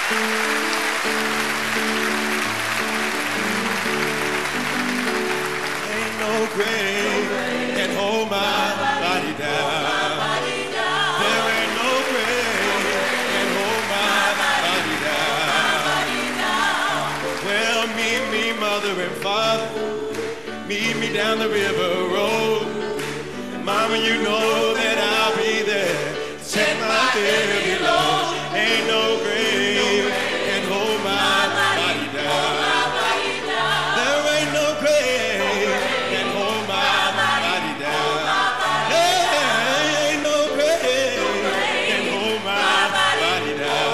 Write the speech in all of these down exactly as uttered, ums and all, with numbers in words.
Ain't no grave can hold my body down. There ain't no grave can hold my body down. Well, meet me, mother and father. Meet me down the river road. Mama, you know that I'll be there. Check my heavy load. Ain't no grave can hold my body down. There ain't no grave can hold my body down. There ain't no grave can hold my body down.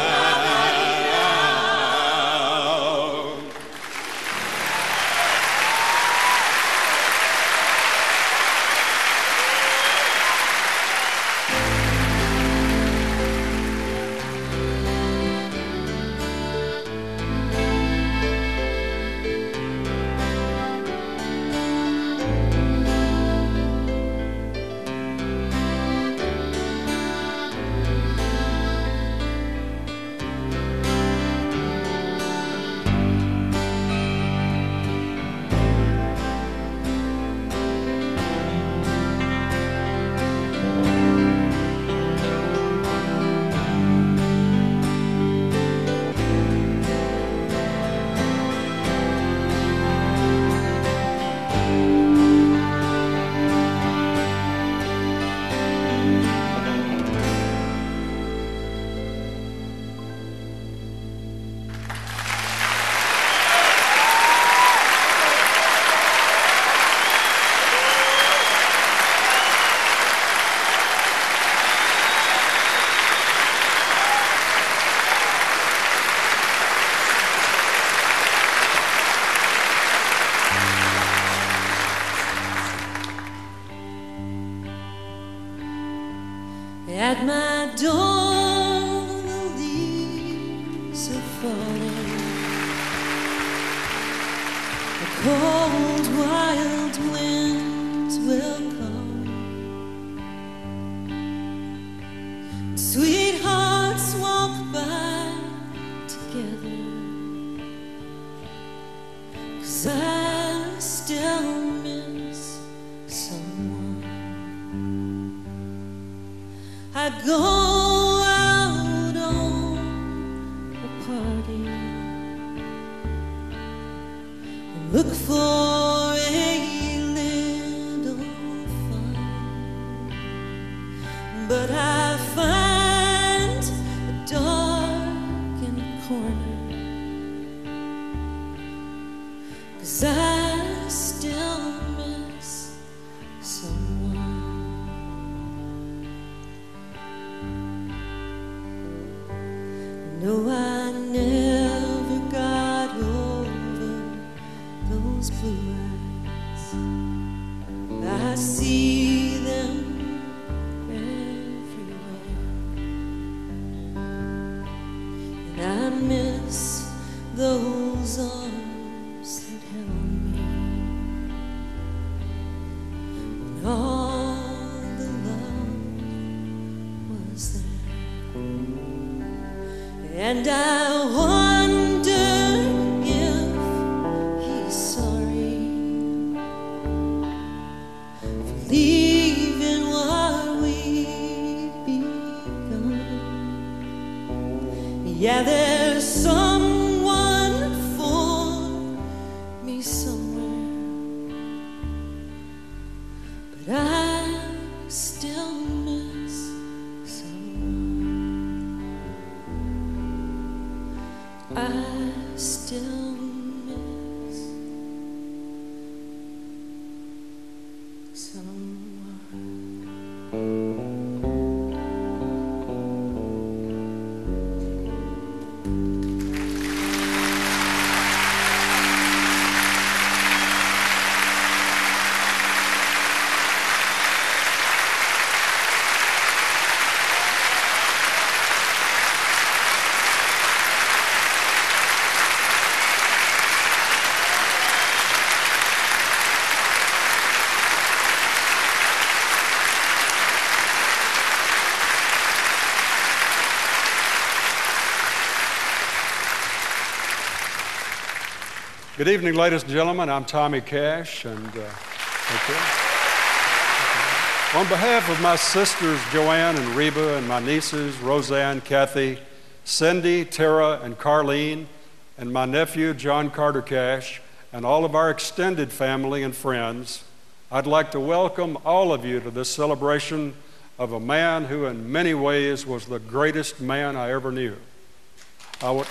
At my door, the leaves are falling. The cold, wild winds will come. Sweethearts walk by together, 'cause I still miss someone. I go out on a party and look for a little fun, but I find a darkened corner, 'cause I still miss someone. No, I never got over those blue eyes. I see them everywhere, and I miss those arms that held me when all the love was there. And I wonder if he's sorry for leaving what we've begun. Yeah, there's someone for me somewhere, but I still miss someone. I still miss someone. Good evening, ladies and gentlemen. I'm Tommy Cash, and uh, okay. On behalf of my sisters Joanne and Reba, and my nieces Roseanne, Kathy, Cindy, Tara, and Carlene, and my nephew John Carter Cash, and all of our extended family and friends, I'd like to welcome all of you to this celebration of a man who in many ways was the greatest man I ever knew. I would...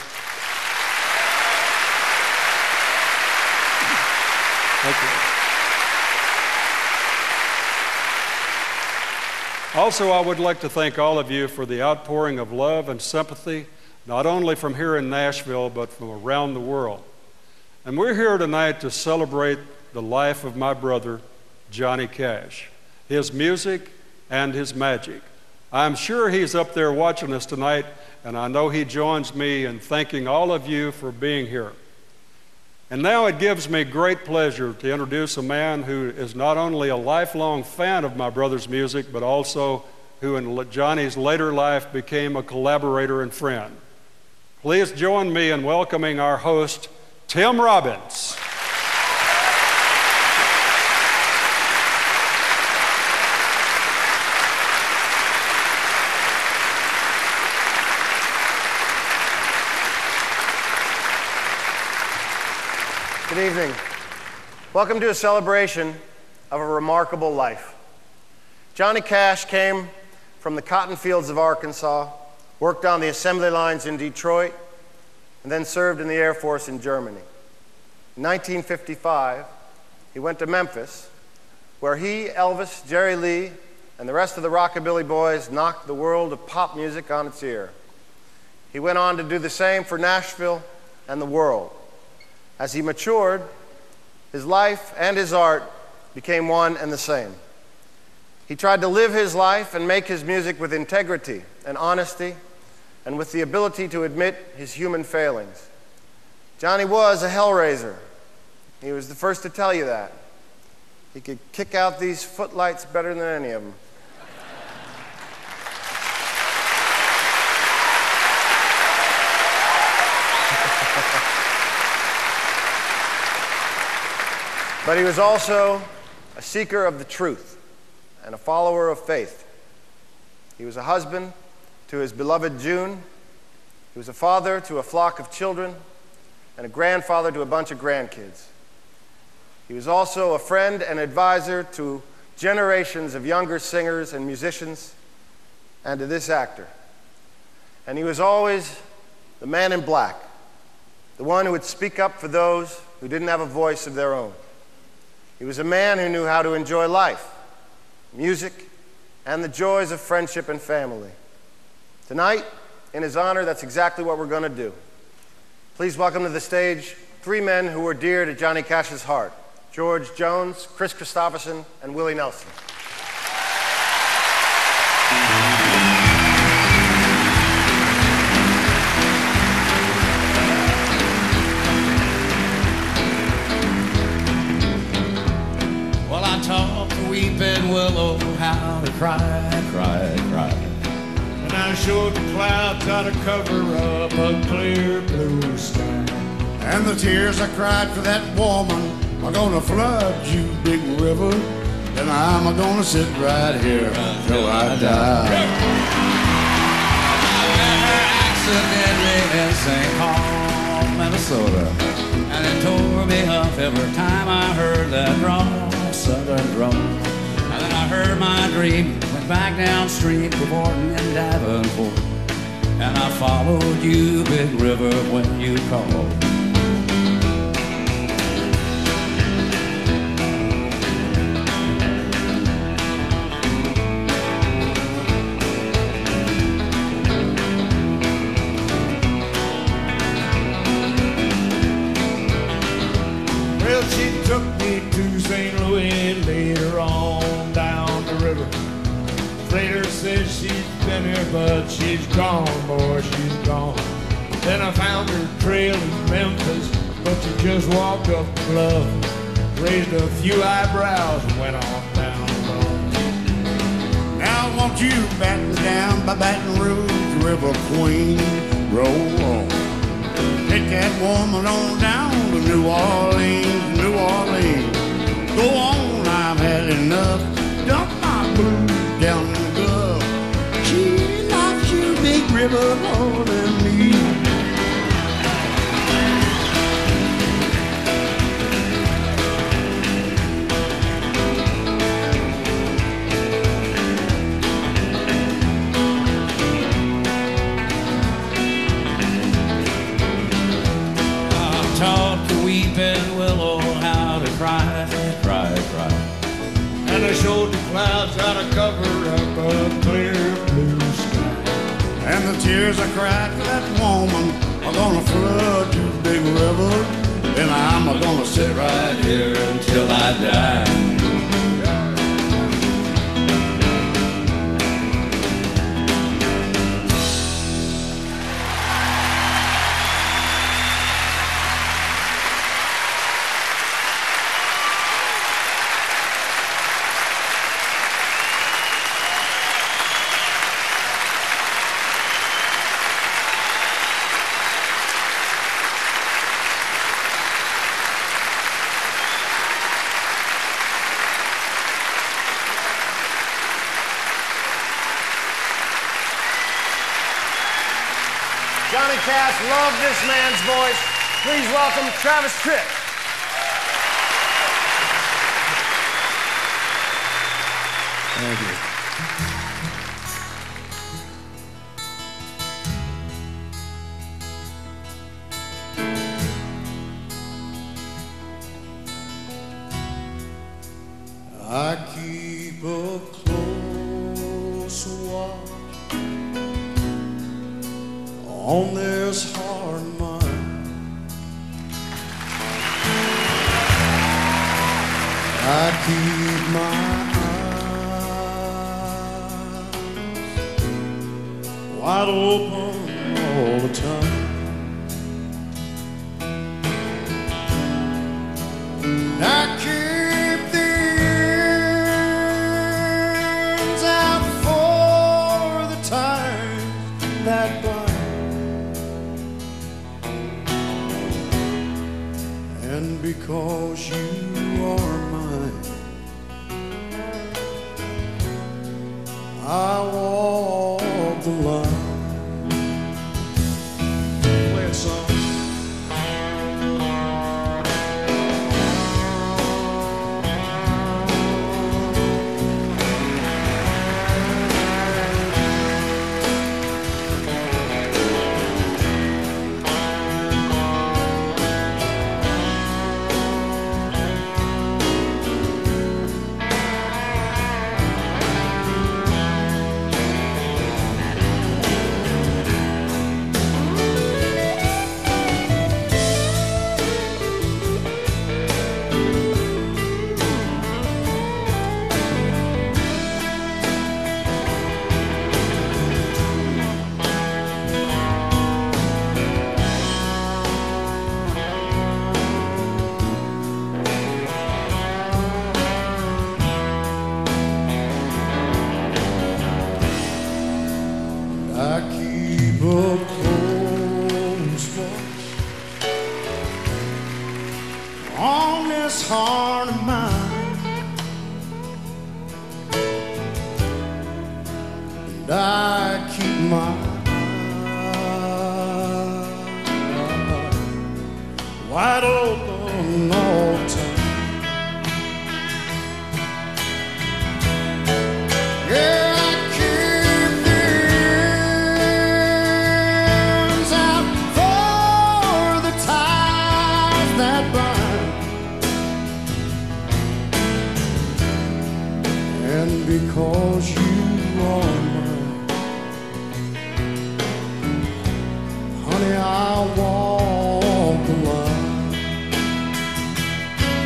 Thank you. Also, I would like to thank all of you for the outpouring of love and sympathy, not only from here in Nashville, but from around the world. And we're here tonight to celebrate the life of my brother, Johnny Cash, his music and his magic. I'm sure he's up there watching us tonight, and I know he joins me in thanking all of you for being here. And now it gives me great pleasure to introduce a man who is not only a lifelong fan of my brother's music, but also who in Johnny's later life became a collaborator and friend. Please join me in welcoming our host, Tim Robbins. Good evening. Welcome to a celebration of a remarkable life. Johnny Cash came from the cotton fields of Arkansas, worked on the assembly lines in Detroit, and then served in the Air Force in Germany. In nineteen fifty-five, he went to Memphis, where he, Elvis, Jerry Lee, and the rest of the Rockabilly Boys knocked the world of pop music on its ear. He went on to do the same for Nashville and the world. As he matured, his life and his art became one and the same. He tried to live his life and make his music with integrity and honesty, and with the ability to admit his human failings. Johnny was a hellraiser. He was the first to tell you that. He could kick out these footlights better than any of them. But he was also a seeker of the truth and a follower of faith. He was a husband to his beloved June. He was a father to a flock of children and a grandfather to a bunch of grandkids. He was also a friend and advisor to generations of younger singers and musicians, and to this actor. And he was always the man in black, the one who would speak up for those who didn't have a voice of their own. He was a man who knew how to enjoy life, music, and the joys of friendship and family. Tonight, in his honor, that's exactly what we're going to do. Please welcome to the stage three men who were dear to Johnny Cash's heart: George Jones, Chris Christopherson, and Willie Nelson. Well, I taught the weeping willow how to cry, cry, cry. And I showed the clouds how to cover up a clear blue sky. And the tears I cried for that woman are gonna flood you, big river. And I'm gonna sit right here until I die. Accidentally in Saint Paul, Minnesota, and it tore me up every time I heard that drawl, southern drawl. And then I heard my dream, went back downstream to Morton and Davenport, and I followed you, big river, when you called. Well, she took me to Saint Louis later on down the river. Freighter says she's been here, but she's gone, boy, she's gone. Then I found her trail in Memphis, but she just walked up the bluff, raised a few eyebrows and went on down low. Now won't you batten down by Baton Rouge, River Queen, roll on. Take that woman on down to New Orleans, New Orleans. Go on, I've had enough. Dump my blues down in the Gulf. She loves you, Big River, more than me. Taught the weeping willow how to cry, cry, cry. And I showed the clouds how to cover up a clear blue sky. And the tears I cried for that woman are gonna flood you, Big River. And I'm gonna sit right here until I die. Johnny Cash loved this man's voice. Please welcome Travis Tritt. Thank you. I keep a close watch on this heart of mine. I keep my eyes wide open all the time. I keep the ends out for the times that bind. And because you are mine, I walk the line. Play a song. I keep a close watch on this heart of mine, and I keep my eyes wide open all the time. Yeah. And because you are mine, honey, I walk the line.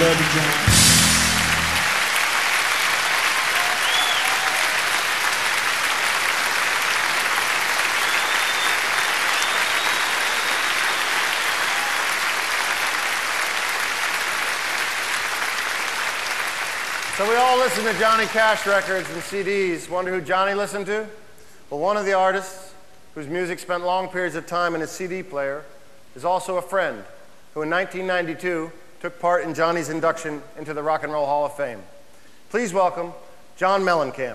love you, John. So we all listen to Johnny Cash records and C Ds. Wonder who Johnny listened to? Well, one of the artists whose music spent long periods of time in his C D player is also a friend who in nineteen ninety-two took part in Johnny's induction into the Rock and Roll Hall of Fame. Please welcome John Mellencamp.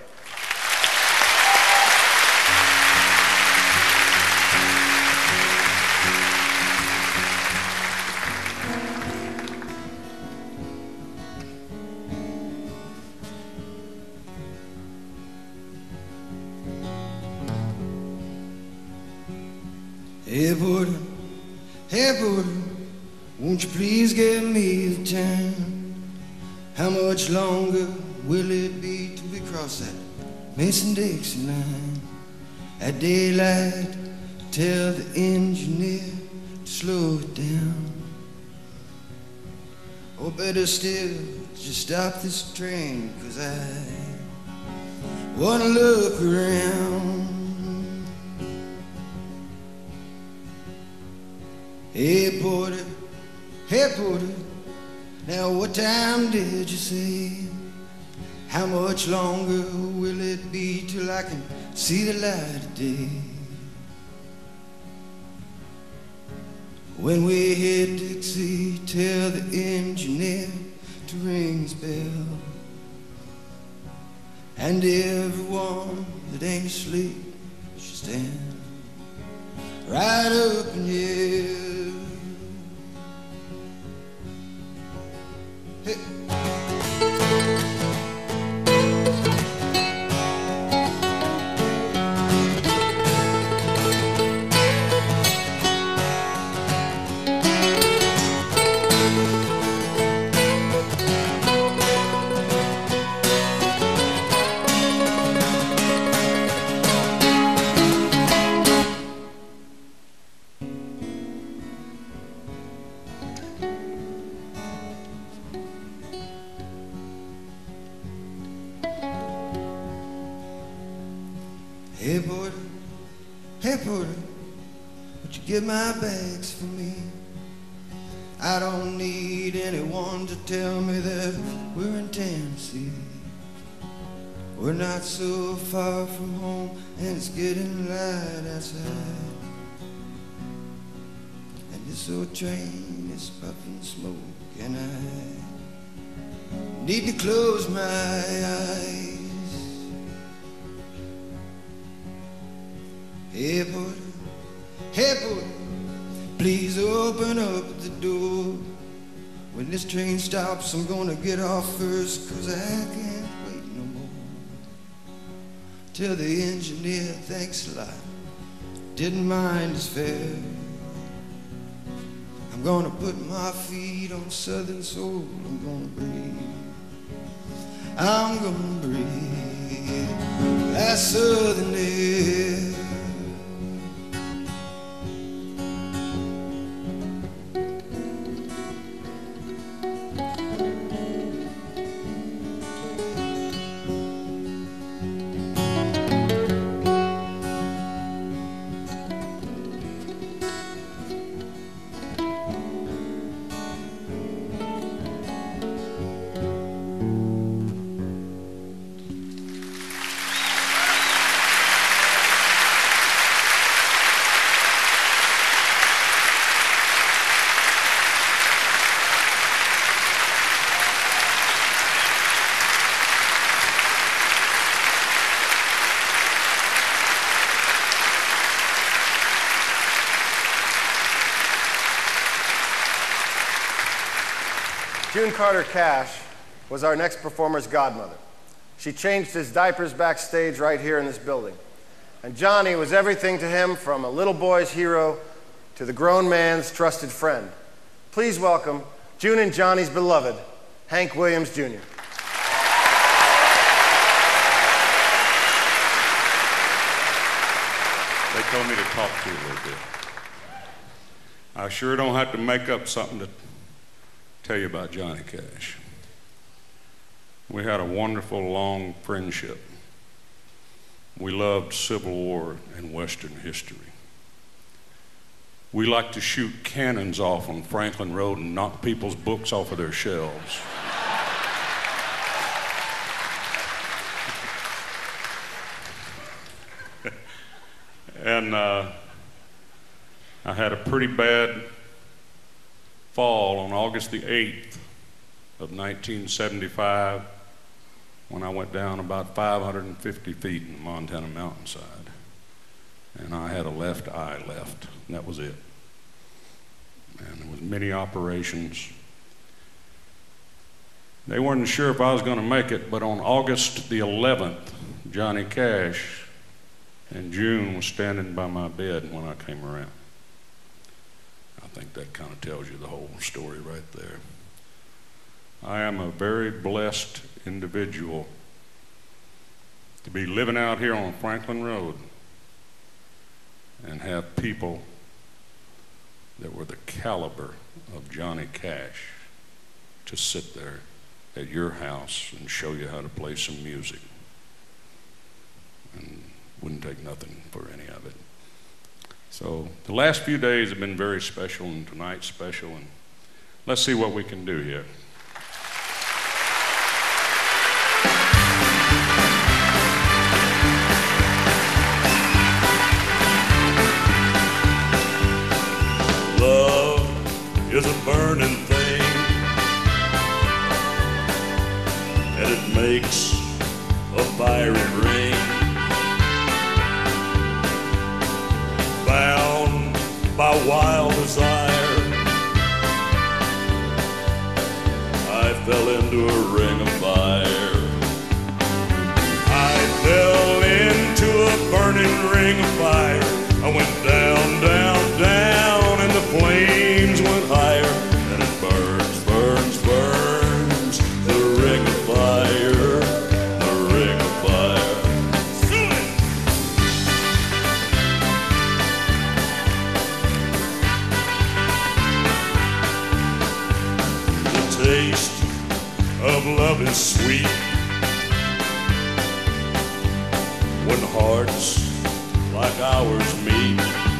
Hey, buddy, hey, buddy, won't you please give me the time? How much longer will it be till we cross that Mason-Dixon line? At daylight, tell the engineer to slow it down. Or better still, just stop this train, 'cause I wanna look around. Hey, porter, hey, porter, now what time did you say? How much longer will it be till I can see the light of day? When we hit Dixie, tell the engineer to ring his bell. And everyone that ain't asleep should stand right up and yell. Hey. Hey, porter, hey, porter, would you get my bags for me? I don't need anyone to tell me that we're in Tennessee. We're not so far from home, and it's getting light outside. And this old train is puffing smoke, and I need to close my eyes. Hey, porter, hey, porter, please open up the door. When this train stops, I'm gonna get off first, 'cause I can't wait no more. Tell the engineer thanks a lot, didn't mind his fare. I'm gonna put my feet on Southern soul, I'm gonna breathe. I'm gonna breathe that Southern air. June Carter Cash was our next performer's godmother. She changed his diapers backstage right here in this building. And Johnny was everything to him, from a little boy's hero to the grown man's trusted friend. Please welcome June and Johnny's beloved, Hank Williams Junior They told me to talk to you a little bit. I sure don't have to make up something to tell you about Johnny Cash. We had a wonderful, long friendship. We loved Civil War and Western history. We liked to shoot cannons off on Franklin Road and knock people's books off of their shelves. And uh, I had a pretty bad fall on August the eighth of nineteen seventy-five when I went down about five hundred fifty feet in the Montana mountainside. And I had a left eye left, and that was it. And there was many operations. They weren't sure if I was going to make it, but on August the eleventh, Johnny Cash and June was standing by my bed when I came around. I think that kind of tells you the whole story right there. I am a very blessed individual to be living out here on Franklin Road and have people that were the caliber of Johnny Cash to sit there at your house and show you how to play some music. And wouldn't take nothing for any of it. So the last few days have been very special, and tonight's special, and let's see what we can do here. Love is a burning thing, and it makes a fiery ring. Bound by wild desire, I fell into a ring of fire. I fell into a burning ring of fire. I went down, down, down, and the flames went higher. And it burns, burns, burns, the ring of fire, the ring of fire. The taste of love is sweet when hearts like ours meet.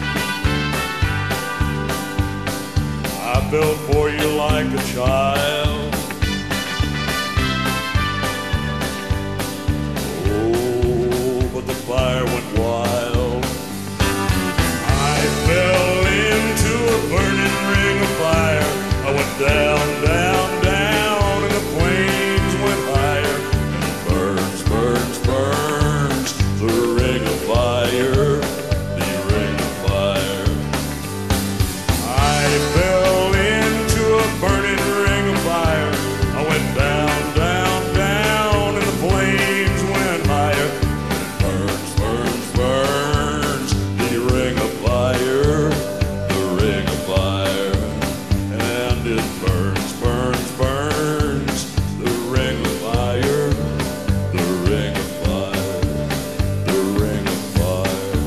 I fell for you like a child. Oh, but the fire went wild. I fell into a burning ring of fire. I went down, down, down, and the flames went higher. And it burns, burns, burns, the ring of fire, the ring of fire. I fell into a burning ring of fire. I went down, down, down, and the flames went higher. And it burns, burns, burns, the ring of fire, the ring of fire. And it burns, burns, burns, the ring of fire, the ring of fire, the ring of fire.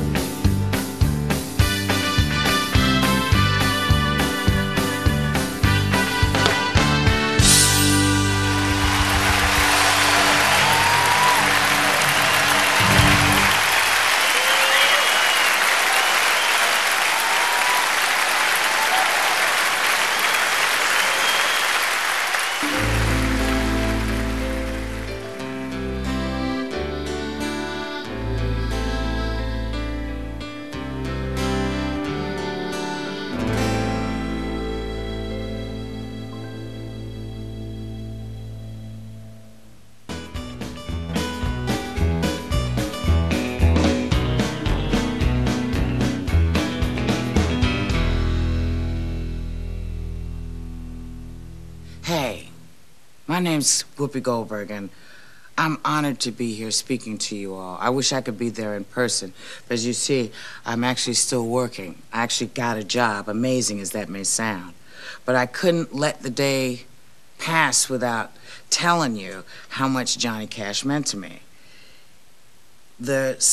Hey, my name's Whoopi Goldberg, and I'm honored to be here speaking to you all. I wish I could be there in person. But as you see, I'm actually still working. I actually got a job, amazing as that may sound. But I couldn't let the day pass without telling you how much Johnny Cash meant to me. The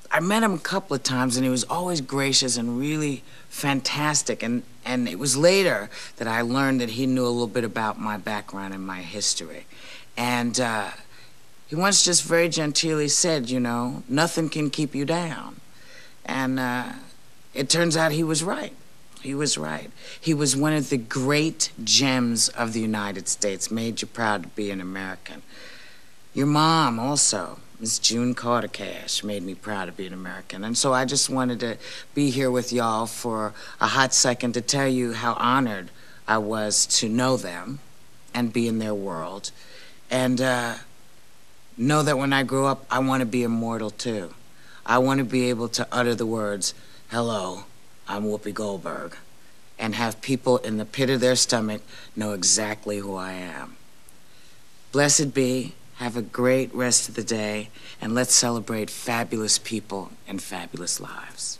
I met him a couple of times, and he was always gracious and really fantastic. And, and it was later that I learned that he knew a little bit about my background and my history. And uh, he once just very genteelly said, you know, nothing can keep you down. And uh, it turns out he was right. He was right. He was one of the great gems of the United States, made you proud to be an American. Your mom also, Miss June Carter Cash, made me proud to be an American. And so I just wanted to be here with y'all for a hot second to tell you how honored I was to know them and be in their world. And uh, know that when I grow up, I want to be immortal too. I want to be able to utter the words, hello, I'm Whoopi Goldberg, and have people in the pit of their stomach know exactly who I am. Blessed be. Have a great rest of the day, and let's celebrate fabulous people and fabulous lives.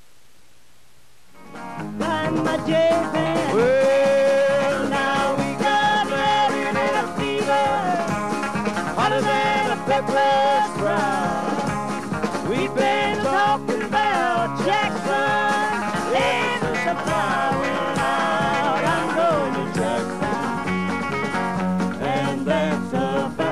Well, now we got ready in a fever, hotter than a pepper's fry. We've been talking about Jackson, and the supply went out. I'm going to Jackson, and that's a fact.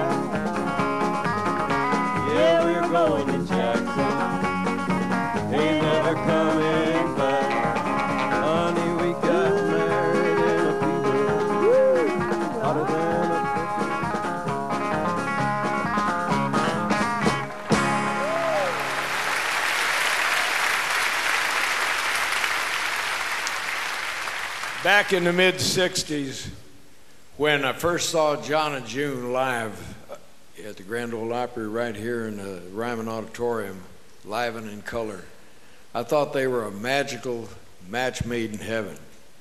Going to Jackson, ain't never coming back. Honey, we got married in a fever, hotter than a Back in the mid sixties, when I first saw John and June live at the Grand Ole Opry right here in the Ryman Auditorium, live and in color, I thought they were a magical match made in heaven.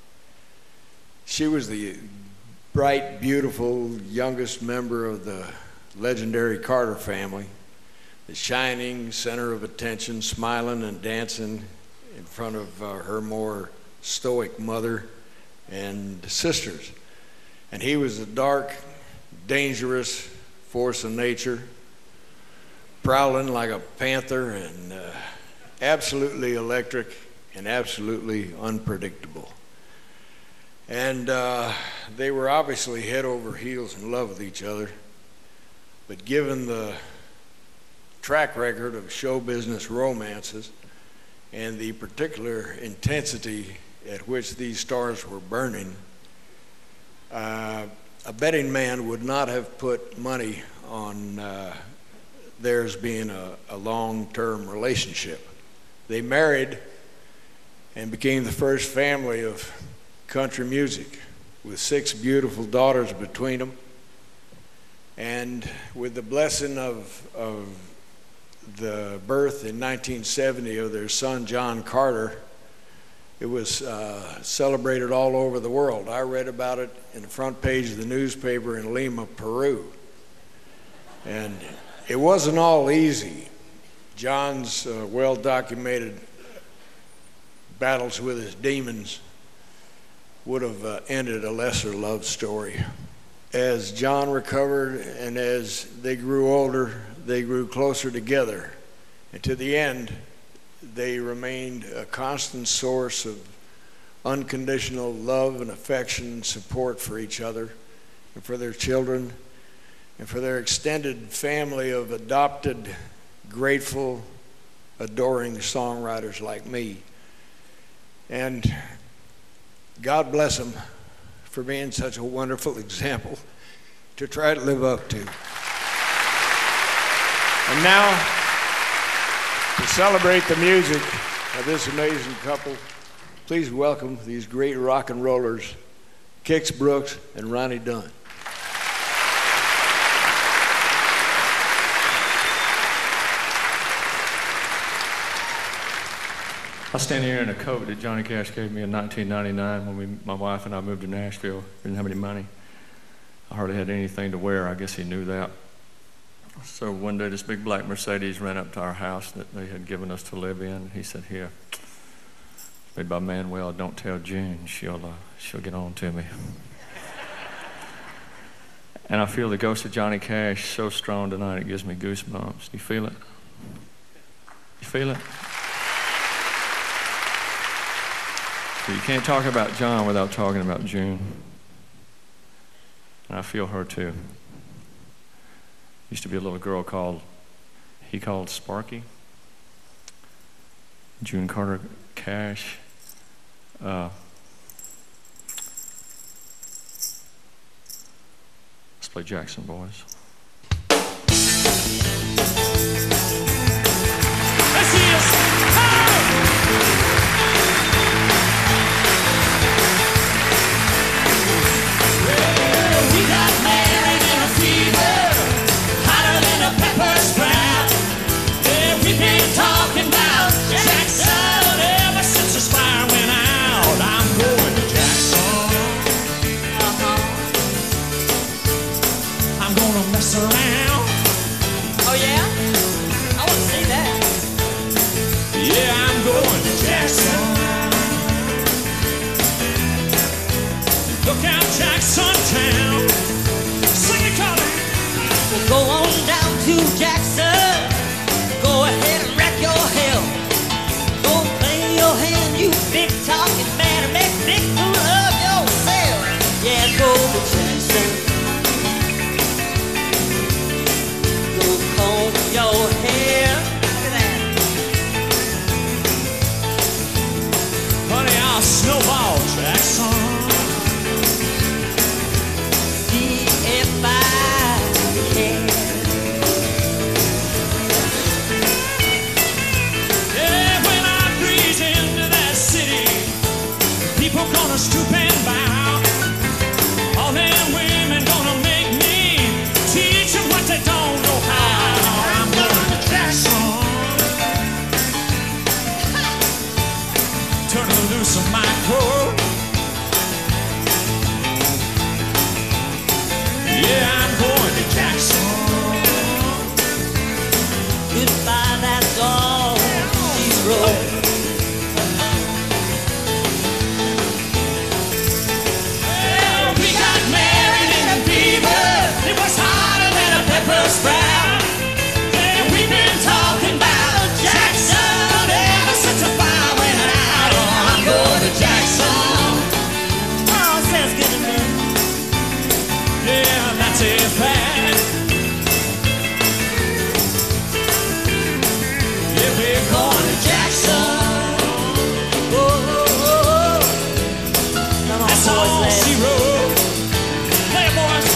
She was the bright, beautiful, youngest member of the legendary Carter family, the shining center of attention, smiling and dancing in front of uh, her more stoic mother and sisters. And he was a dark, dangerous force of nature, prowling like a panther, and uh, absolutely electric and absolutely unpredictable. And uh, they were obviously head over heels in love with each other, but given the track record of show business romances and the particular intensity at which these stars were burning, uh, a betting man would not have put money on uh, theirs being a, a long-term relationship. They married and became the first family of country music, with six beautiful daughters between them. And with the blessing of, of the birth in nineteen seventy of their son, John Carter, it was uh, celebrated all over the world. I read about it in the front page of the newspaper in Lima, Peru. And it wasn't all easy. John's uh, well-documented battles with his demons would have uh, ended a lesser love story. As John recovered and as they grew older, they grew closer together. And to the end, they remained a constant source of unconditional love and affection and support for each other and for their children and for their extended family of adopted, grateful, adoring songwriters like me. And God bless them for being such a wonderful example to try to live up to. And now, to celebrate the music of this amazing couple, please welcome these great rock and rollers, Kix Brooks and Ronnie Dunn. I stand here in a coat that Johnny Cash gave me in nineteen ninety-nine when we, my wife and I moved to Nashville. Didn't have any money. I hardly had anything to wear. I guess he knew that. So one day this big black Mercedes ran up to our house that they had given us to live in. He said, "Here, it's made by Manuel. Don't tell June. She'll, uh, she'll get on to me." And I feel the ghost of Johnny Cash so strong tonight it gives me goosebumps. Do you feel it? You feel it? So you can't talk about John without talking about June. And I feel her too. Used to be a little girl called, he called Sparky. June Carter Cash. Uh, let's play Jackson, boys. Go on down to Jackson. Go ahead and wreck your hell. Go play your hand, you big talking man, and make big fool of yourself. Yeah, go to Jackson. Go comb your hair. Look at that. Honey, I'll snowball Jackson. See if I can. Gonna stoop and bow. All them women gonna make me teach them what they don't know how. I'm going to Jackson. Turn loose of my crow. Yeah, I'm going to Jackson. Goodbye, that's all she's wrote. Sprout. Yeah, we've been talking about Jackson ever since the fire went out. Oh, I'm going to Jackson. Oh, sounds good to me. Yeah, that's it, fact. Yeah, we're going to Jackson. Oh, oh, oh. Come on, that's boys, all let's. she wrote. Play it, boys.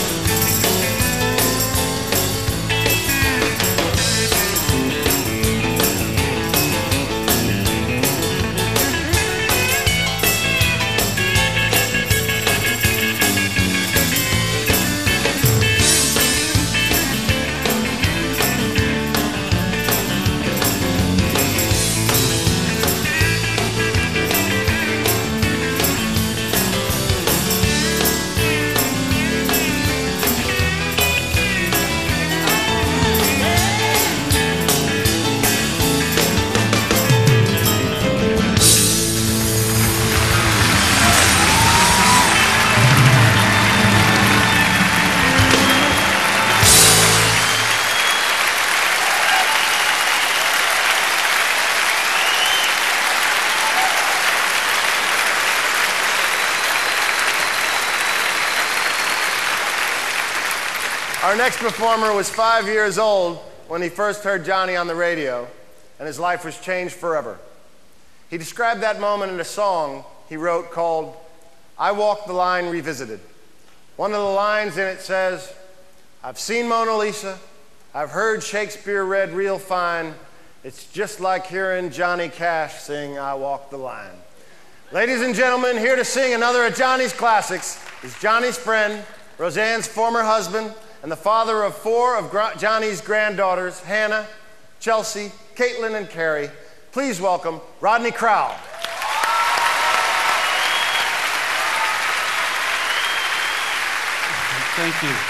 Our next performer was five years old when he first heard Johnny on the radio, and his life was changed forever. He described that moment in a song he wrote called I Walk the Line Revisited. One of the lines in it says, I've seen Mona Lisa, I've heard Shakespeare read real fine, it's just like hearing Johnny Cash sing I Walk the Line. Ladies and gentlemen, here to sing another of Johnny's classics is Johnny's friend, Roseanne's former husband, and the father of four of Johnny's granddaughters, Hannah, Chelsea, Caitlin, and Carrie. Please welcome Rodney Crowell. Thank you.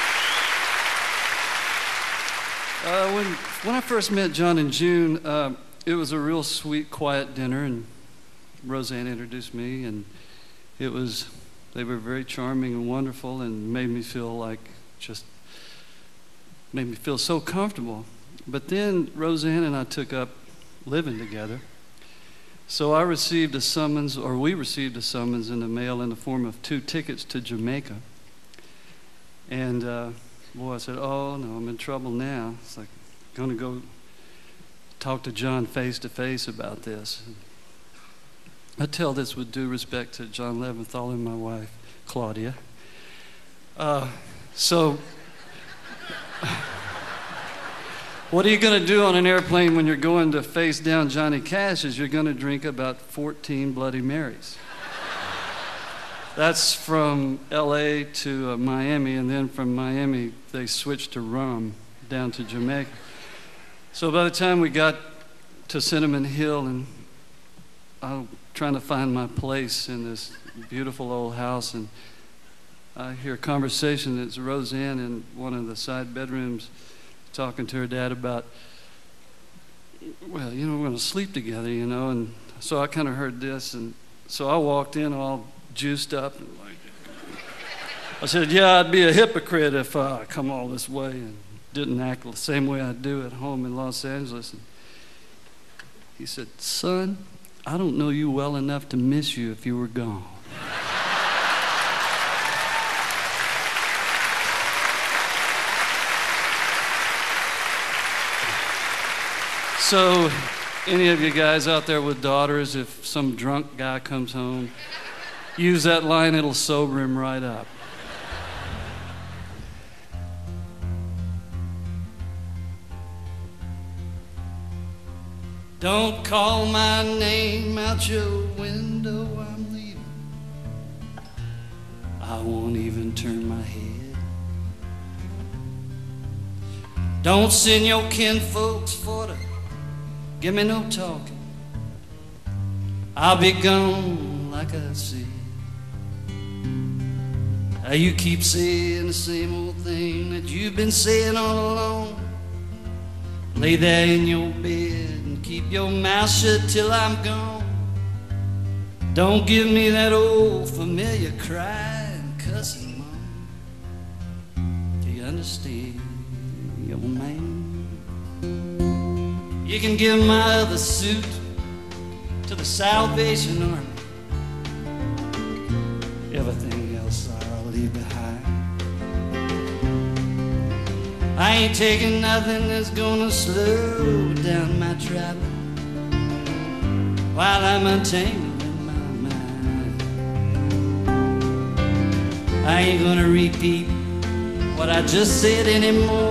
Uh, when, when I first met John and June, uh, it was a real sweet, quiet dinner, and Roseanne introduced me, and it was, they were very charming and wonderful and made me feel like, just made me feel so comfortable. But then Roseanne and I took up living together. So I received a summons, or we received a summons in the mail in the form of two tickets to Jamaica. And uh, boy, I said, oh no, I'm in trouble now. It's like, I'm going to go talk to John face to face about this. I tell this with due respect to John Leventhal and my wife, Claudia. Uh, so, what are you going to do on an airplane when you're going to face down Johnny Cash is you're going to drink about fourteen Bloody Marys. That's from L A to uh, Miami, and then from Miami they switched to rum down to Jamaica. So by the time we got to Cinnamon Hill, and I'm trying to find my place in this beautiful old house, and I hear a conversation. It's Roseanne in one of the side bedrooms talking to her dad about, well, you know, we're going to sleep together, you know. And so I kind of heard this, and so I walked in all juiced up. And like, I said, yeah, I'd be a hypocrite if uh, I come all this way and didn't act the same way I do at home in Los Angeles. And he said, son, I don't know you well enough to miss you if you were gone. So, any of you guys out there with daughters, if some drunk guy comes home, use that line, it'll sober him right up. Don't call my name out your window, I'm leaving. I won't even turn my head. Don't send your kinfolks for to give me no talking. I'll be gone like I said. Now you keep saying the same old thing that you've been saying all along. Lay there in your bed and keep your mouth shut till I'm gone. Don't give me that old familiar crying, cussing mom. Do you understand, young man? You can give my other suit to the Salvation Army. Everything else I'll leave behind. I ain't taking nothing that's gonna slow down my travel while I'm untangling my mind. I ain't gonna repeat what I just said anymore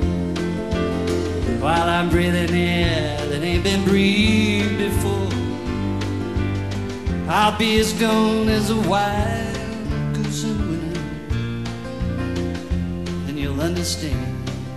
while I'm breathing air that ain't been breathed before. I'll be as gone as a wild goose in winter, and you'll understand.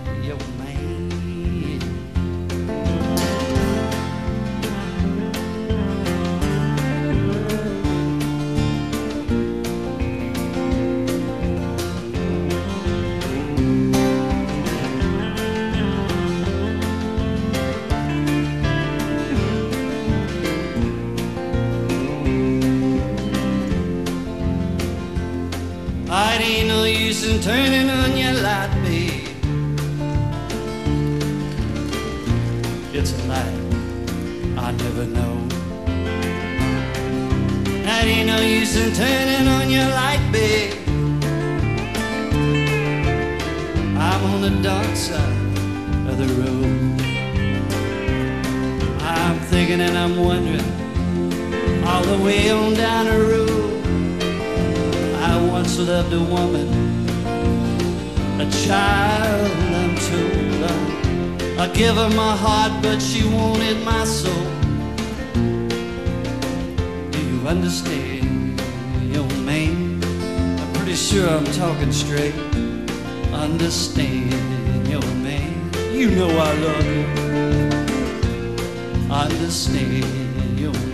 It ain't no use in turning on your light, babe. It's a light I never know. That ain't no use in turning on your light, babe. I'm on the dark side of the road. I'm thinking and I'm wondering all the way on down the road. I once loved a woman, a child, I'm told. I, I give her my heart, but she wanted my soul. Do you understand, young man? I'm pretty sure I'm talking straight. Understand, young man? You know I love you. Understand, young man?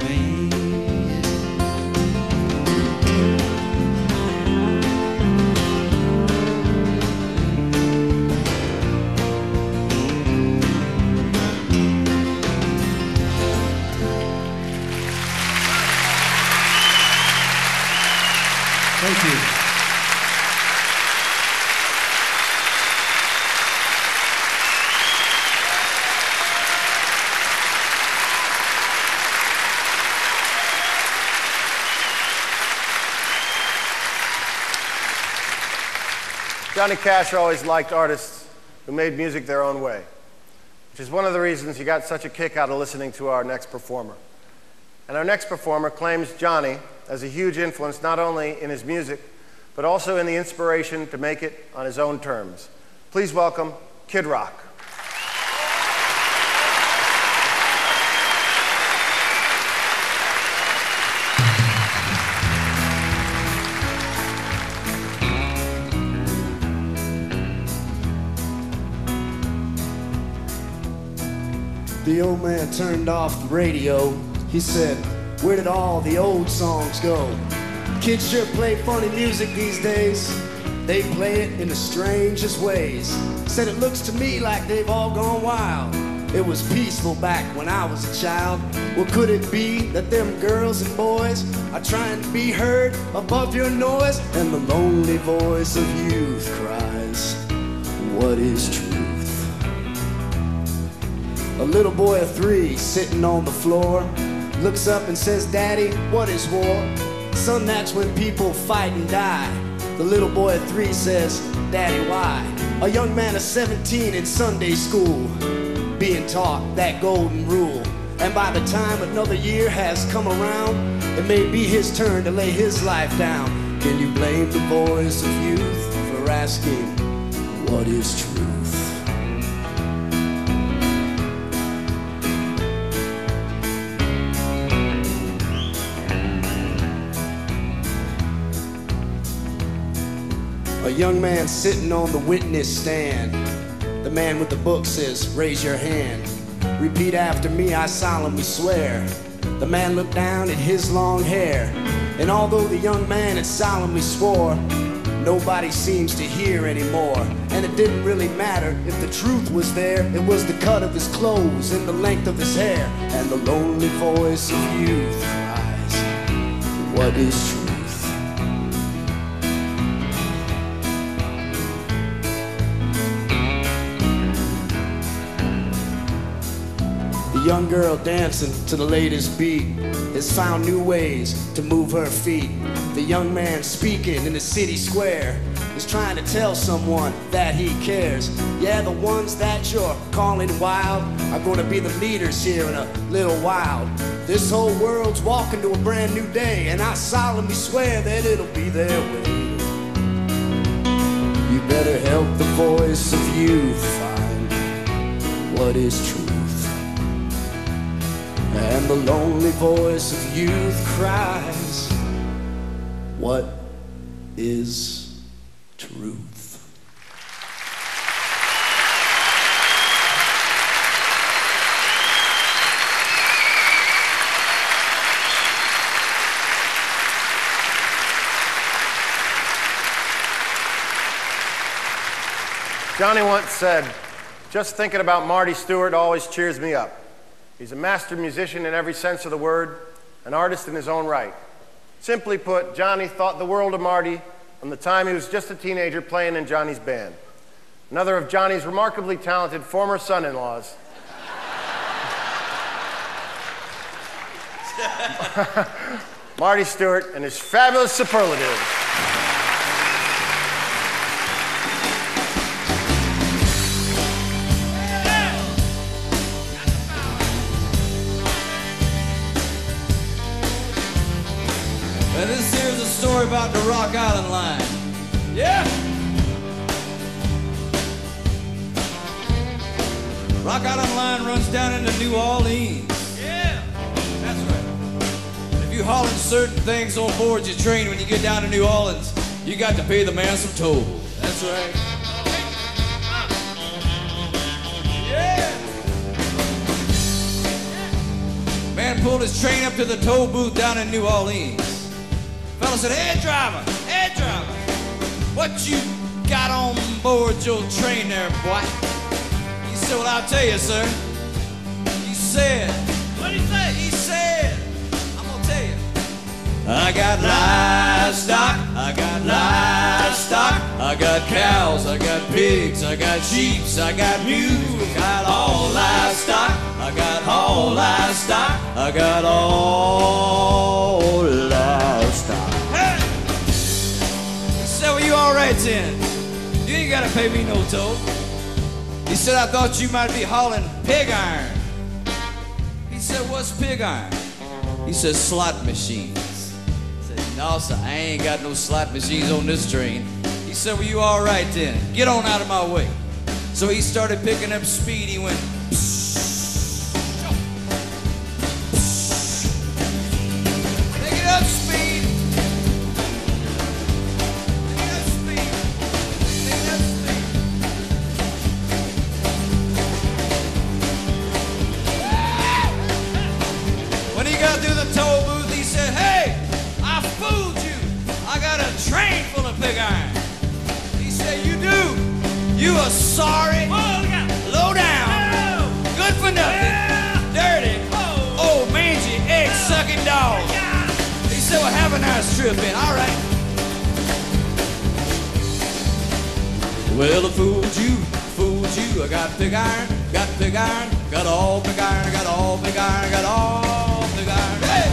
Thank you. Johnny Cash always liked artists who made music their own way, which is one of the reasons he got such a kick out of listening to our next performer. And our next performer claims Johnny as a huge influence not only in his music, but also in the inspiration to make it on his own terms. Please welcome Kid Rock. The old man turned off the radio. He said, "Where did all the old songs go? Kids sure play funny music these days. They play it in the strangest ways. Said it looks to me like they've all gone wild. It was peaceful back when I was a child. Well, could it be that them girls and boys are trying to be heard above your noise?" And the lonely voice of youth cries, "What is truth?" A little boy of three sitting on the floor looks up and says, "Daddy, what is war?" "Son, that's when people fight and die." The little boy of three says, "Daddy, why?" A young man of seventeen in Sunday school being taught that golden rule. And by the time another year has come around, it may be his turn to lay his life down. Can you blame the voice of youth for asking, what is truth? A young man sitting on the witness stand. The man with the book says, "Raise your hand. Repeat after me, I solemnly swear." The man looked down at his long hair, and although the young man had solemnly swore, nobody seems to hear anymore. And it didn't really matter if the truth was there. It was the cut of his clothes and the length of his hair. And the lonely voice of youth cries, "What is truth?" The young girl dancing to the latest beat has found new ways to move her feet. The young man speaking in the city square is trying to tell someone that he cares. Yeah, the ones that you're calling wild are going to be the leaders here in a little while. This whole world's walking to a brand new day, and I solemnly swear that it'll be their way. You better help the voice of youth find what is true. And the lonely voice of youth cries, "What is truth?" Johnny once said, "Just thinking about Marty Stewart always cheers me up. He's a master musician in every sense of the word, an artist in his own right." Simply put, Johnny thought the world of Marty from the time he was just a teenager playing in Johnny's band. Another of Johnny's remarkably talented former son-in-laws, Marty Stewart and his fabulous superlatives. And this here's a story about the Rock Island Line. Yeah! Rock Island Line runs down into New Orleans. Yeah! That's right. If you hauling certain things on board your train when you get down to New Orleans, you got to pay the man some toll. That's right. Yeah! Man pulled his train up to the toll booth down in New Orleans. Fellow said, "Hey driver, hey driver, what you got on board your train there, boy?" He said, "Well, I'll tell you, sir." He said, "What did he say?" He said, "I'm gonna tell you. I got livestock, I got livestock, I got cows, I got pigs, I got sheep, I got mules, I got all livestock, I got all livestock, I got all livestock." Hey! He said, "Well, you all right then?" You ain't gotta pay me no toll. He said, I thought you might be hauling pig iron. He said, what's pig iron? He said, slot machines. I said, no, sir, I ain't got no slot machines on this train. He said, well, you all right then. Get on out of my way. So he started picking up speed. He went, pick it up, speed. Pick it up, speed. Pick it up, speed. When he got through the toll booth, he said, hey, I fooled you. I got a train full of pig iron. He said, you do? You are sorry, low down, good for nothing, dirty, old mangy, egg-sucking dog. He said, well, have a nice trip in, all right. Well, I fooled you, fooled you. I got pig iron, got pig iron, got all pig iron, I got all pig iron, I got all pig iron. Hey!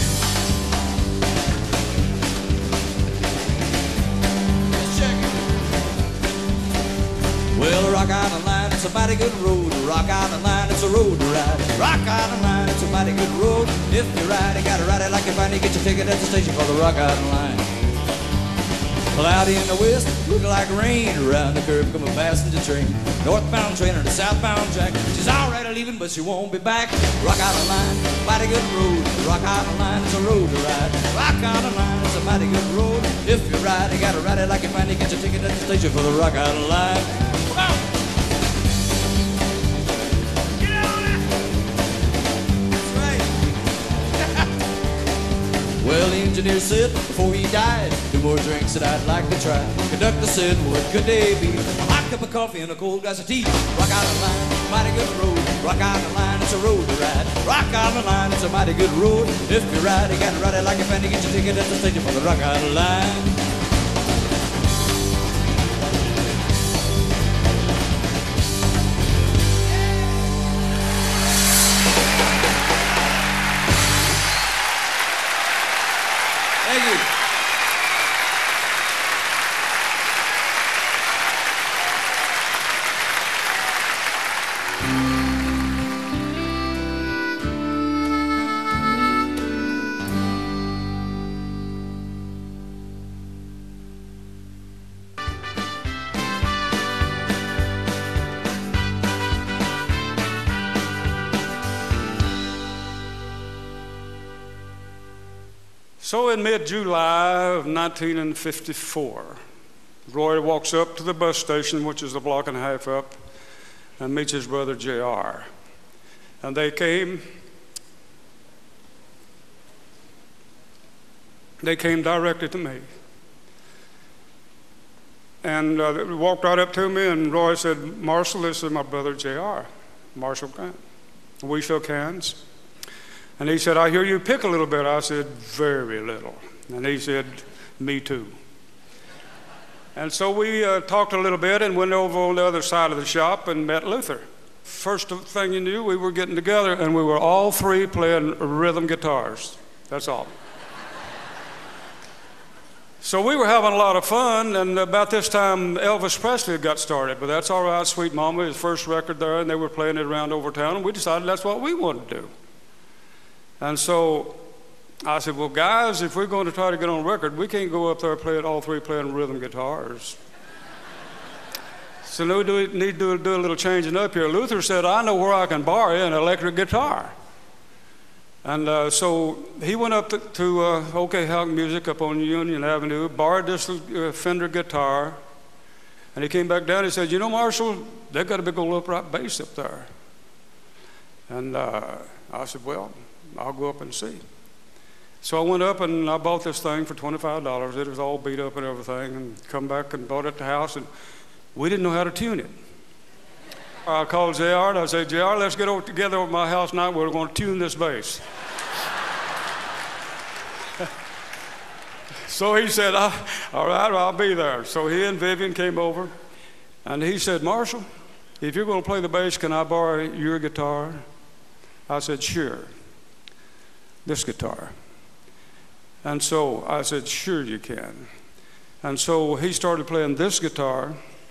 Well, Rock Island Line, it's a mighty good road. Rock Island Line, it's a road to ride. Rock Island Line, it's a mighty good road. If you ride, you gotta ride it like you find it. Get your ticket at the station for the Rock Island Line. Cloudy in the west, looking like rain. Around the curve come a passenger train. Northbound train or the southbound track. She's already leaving, but she won't be back. Rock Island Line, mighty good road. Rock Island Line, it's a road to ride. Rock Island Line, it's a mighty good road. If you ride, you gotta ride it like you find it. Get your ticket at the station for the Rock Island Line. Well, the engineer said before he died, two more drinks that I'd like to try. Conductor said, what could they be? A hot cup of coffee and a cold glass of tea. Rock Island Line, mighty good road. Rock Island Line, it's a road to ride. Rock Island Line, it's a mighty good road. If you ride, you gotta ride it like a fan to get your ticket at the station for the Rock Island Line. Thank you. So in mid-July of nineteen fifty-four, Roy walks up to the bus station, which is a block and a half up, and meets his brother J R. And they came, they came directly to me. And uh, they walked right up to me, and Roy said, Marshall, this is my brother J R, Marshall Grant. We shook hands. And he said, I hear you pick a little bit. I said, very little. And he said, me too. And so we uh, talked a little bit and went over on the other side of the shop and met Luther. First thing you knew, we were getting together and we were all three playing rhythm guitars. That's all. So we were having a lot of fun, and about this time Elvis Presley had got started, but That's All Right, Sweet Mama, his first record there, and they were playing it around over town, and we decided that's what we wanted to do. And so I said, well, guys, if we're going to try to get on record, we can't go up there playing all three playing rhythm guitars. So no, we need to do a little changing up here. Luther said, I know where I can borrow an electric guitar. And uh, so he went up to, to uh, OK Hawk Music up on Union Avenue, borrowed this uh, Fender guitar, and he came back down and said, you know, Marshall, they've got a big old upright bass up there. And uh, I said, well, I'll go up and see. So I went up and I bought this thing for twenty-five dollars. It was all beat up and everything, and come back and bought it at the house, and we didn't know how to tune it. I called J R and I said, J R, let's get over together at my house tonight. We're going to tune this bass. So he said, all right, I'll be there. So he and Vivian came over, and he said, Marshall, if you're going to play the bass, can I borrow your guitar? I said, sure. This guitar. And so I said, sure you can. And so he started playing this guitar,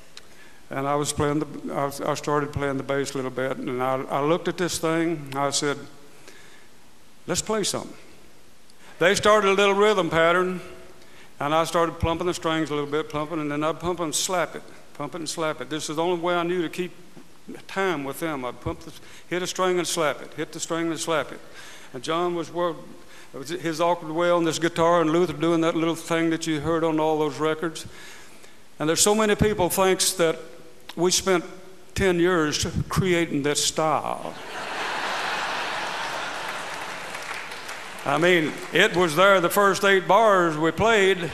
And I was playing the, I, was, I started playing the bass a little bit, and I, I looked at this thing, I said, let's play something. They started a little rhythm pattern, and I started plumping the strings a little bit, plumping, and then I'd pump and slap it, pump it and slap it. This is the only way I knew to keep time with them. I'd pump the, hit a string and slap it, hit the string and slap it. And John was, well, it was his awkward way on this guitar, and Luther doing that little thing that you heard on all those records. And there's so many people thinks that we spent ten years creating this style. I mean, it was there the first eight bars we played,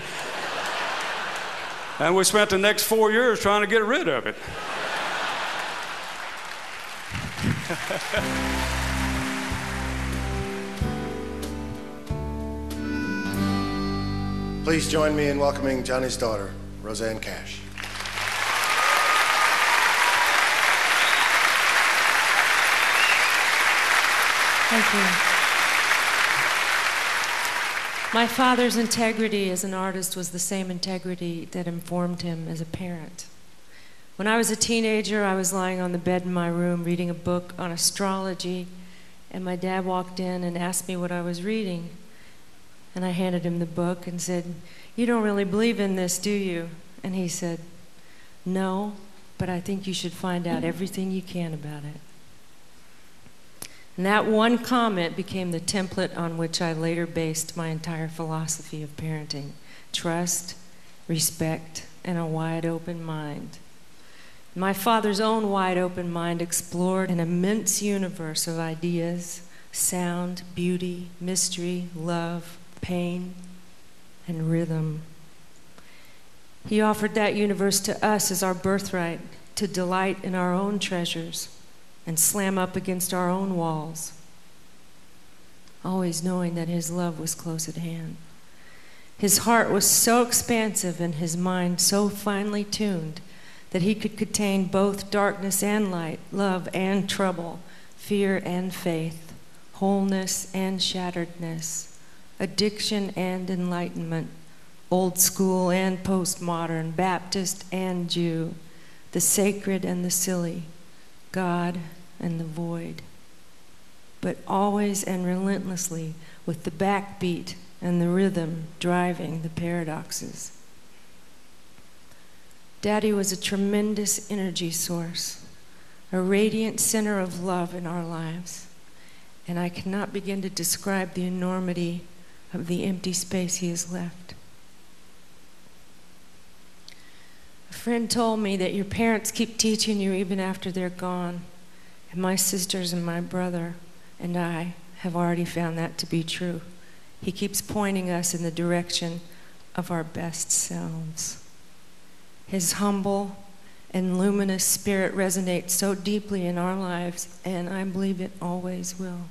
and we spent the next four years trying to get rid of it. Please join me in welcoming Johnny's daughter, Rosanne Cash. Thank you. My father's integrity as an artist was the same integrity that informed him as a parent. When I was a teenager, I was lying on the bed in my room reading a book on astrology, and my dad walked in and asked me what I was reading. And I handed him the book and said, "You don't really believe in this, do you?" And he said, "No, but I think you should find out everything you can about it." And that one comment became the template on which I later based my entire philosophy of parenting: trust, respect, and a wide open mind. My father's own wide open mind explored an immense universe of ideas, sound, beauty, mystery, love, pain, and rhythm. He offered that universe to us as our birthright, to delight in our own treasures and slam up against our own walls, always knowing that his love was close at hand. His heart was so expansive and his mind so finely tuned that he could contain both darkness and light, love and trouble, fear and faith, wholeness and shatteredness, addiction and enlightenment, old school and postmodern, Baptist and Jew, the sacred and the silly, God and the void, but always and relentlessly with the backbeat and the rhythm driving the paradoxes. Daddy was a tremendous energy source, a radiant center of love in our lives, and I cannot begin to describe the enormity of the empty space he has left. A friend told me that your parents keep teaching you even after they're gone, and my sisters and my brother and I have already found that to be true. He keeps pointing us in the direction of our best selves. His humble and luminous spirit resonates so deeply in our lives, and I believe it always will.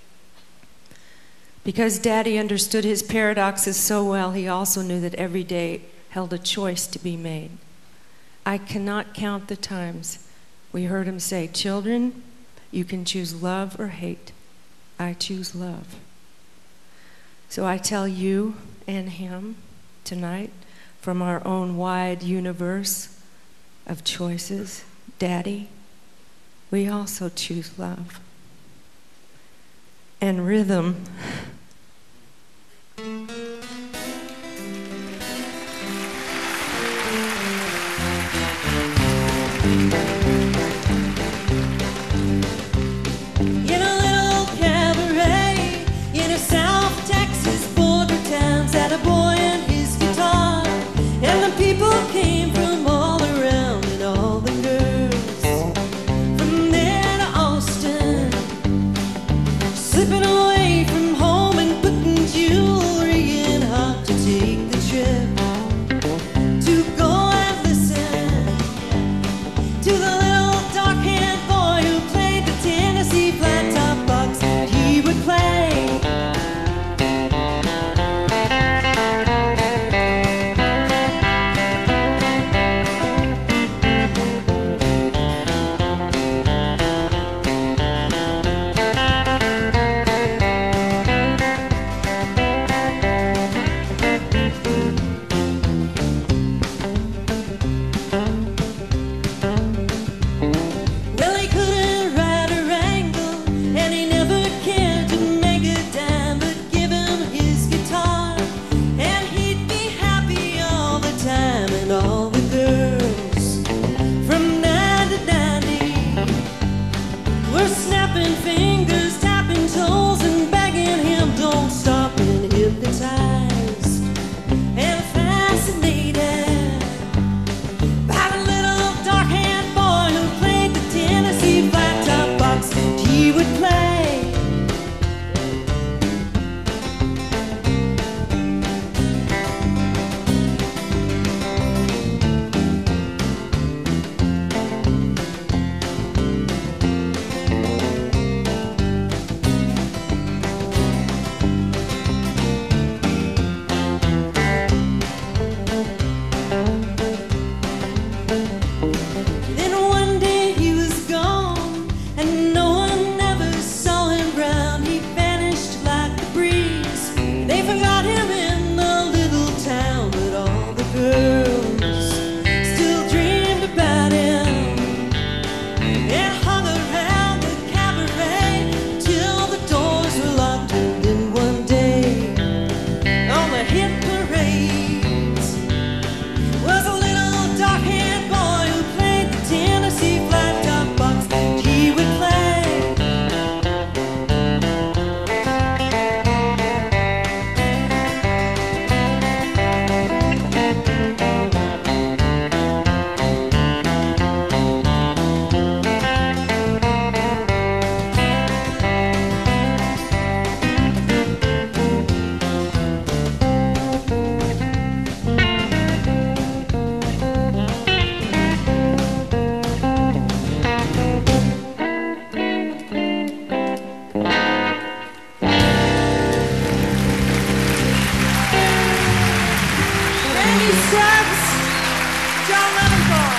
Because Daddy understood his paradoxes so well, he also knew that every day held a choice to be made. I cannot count the times we heard him say, "Children, you can choose love or hate. I choose love." So I tell you and him tonight, from our own wide universe of choices, Daddy, we also choose love. And rhythm. In a little cabaret in a South Texas border town sat a boy and his guitar, and the people came from all around, and all the girls from there to Austin, slipping away from home. Suggs, John Leventhal.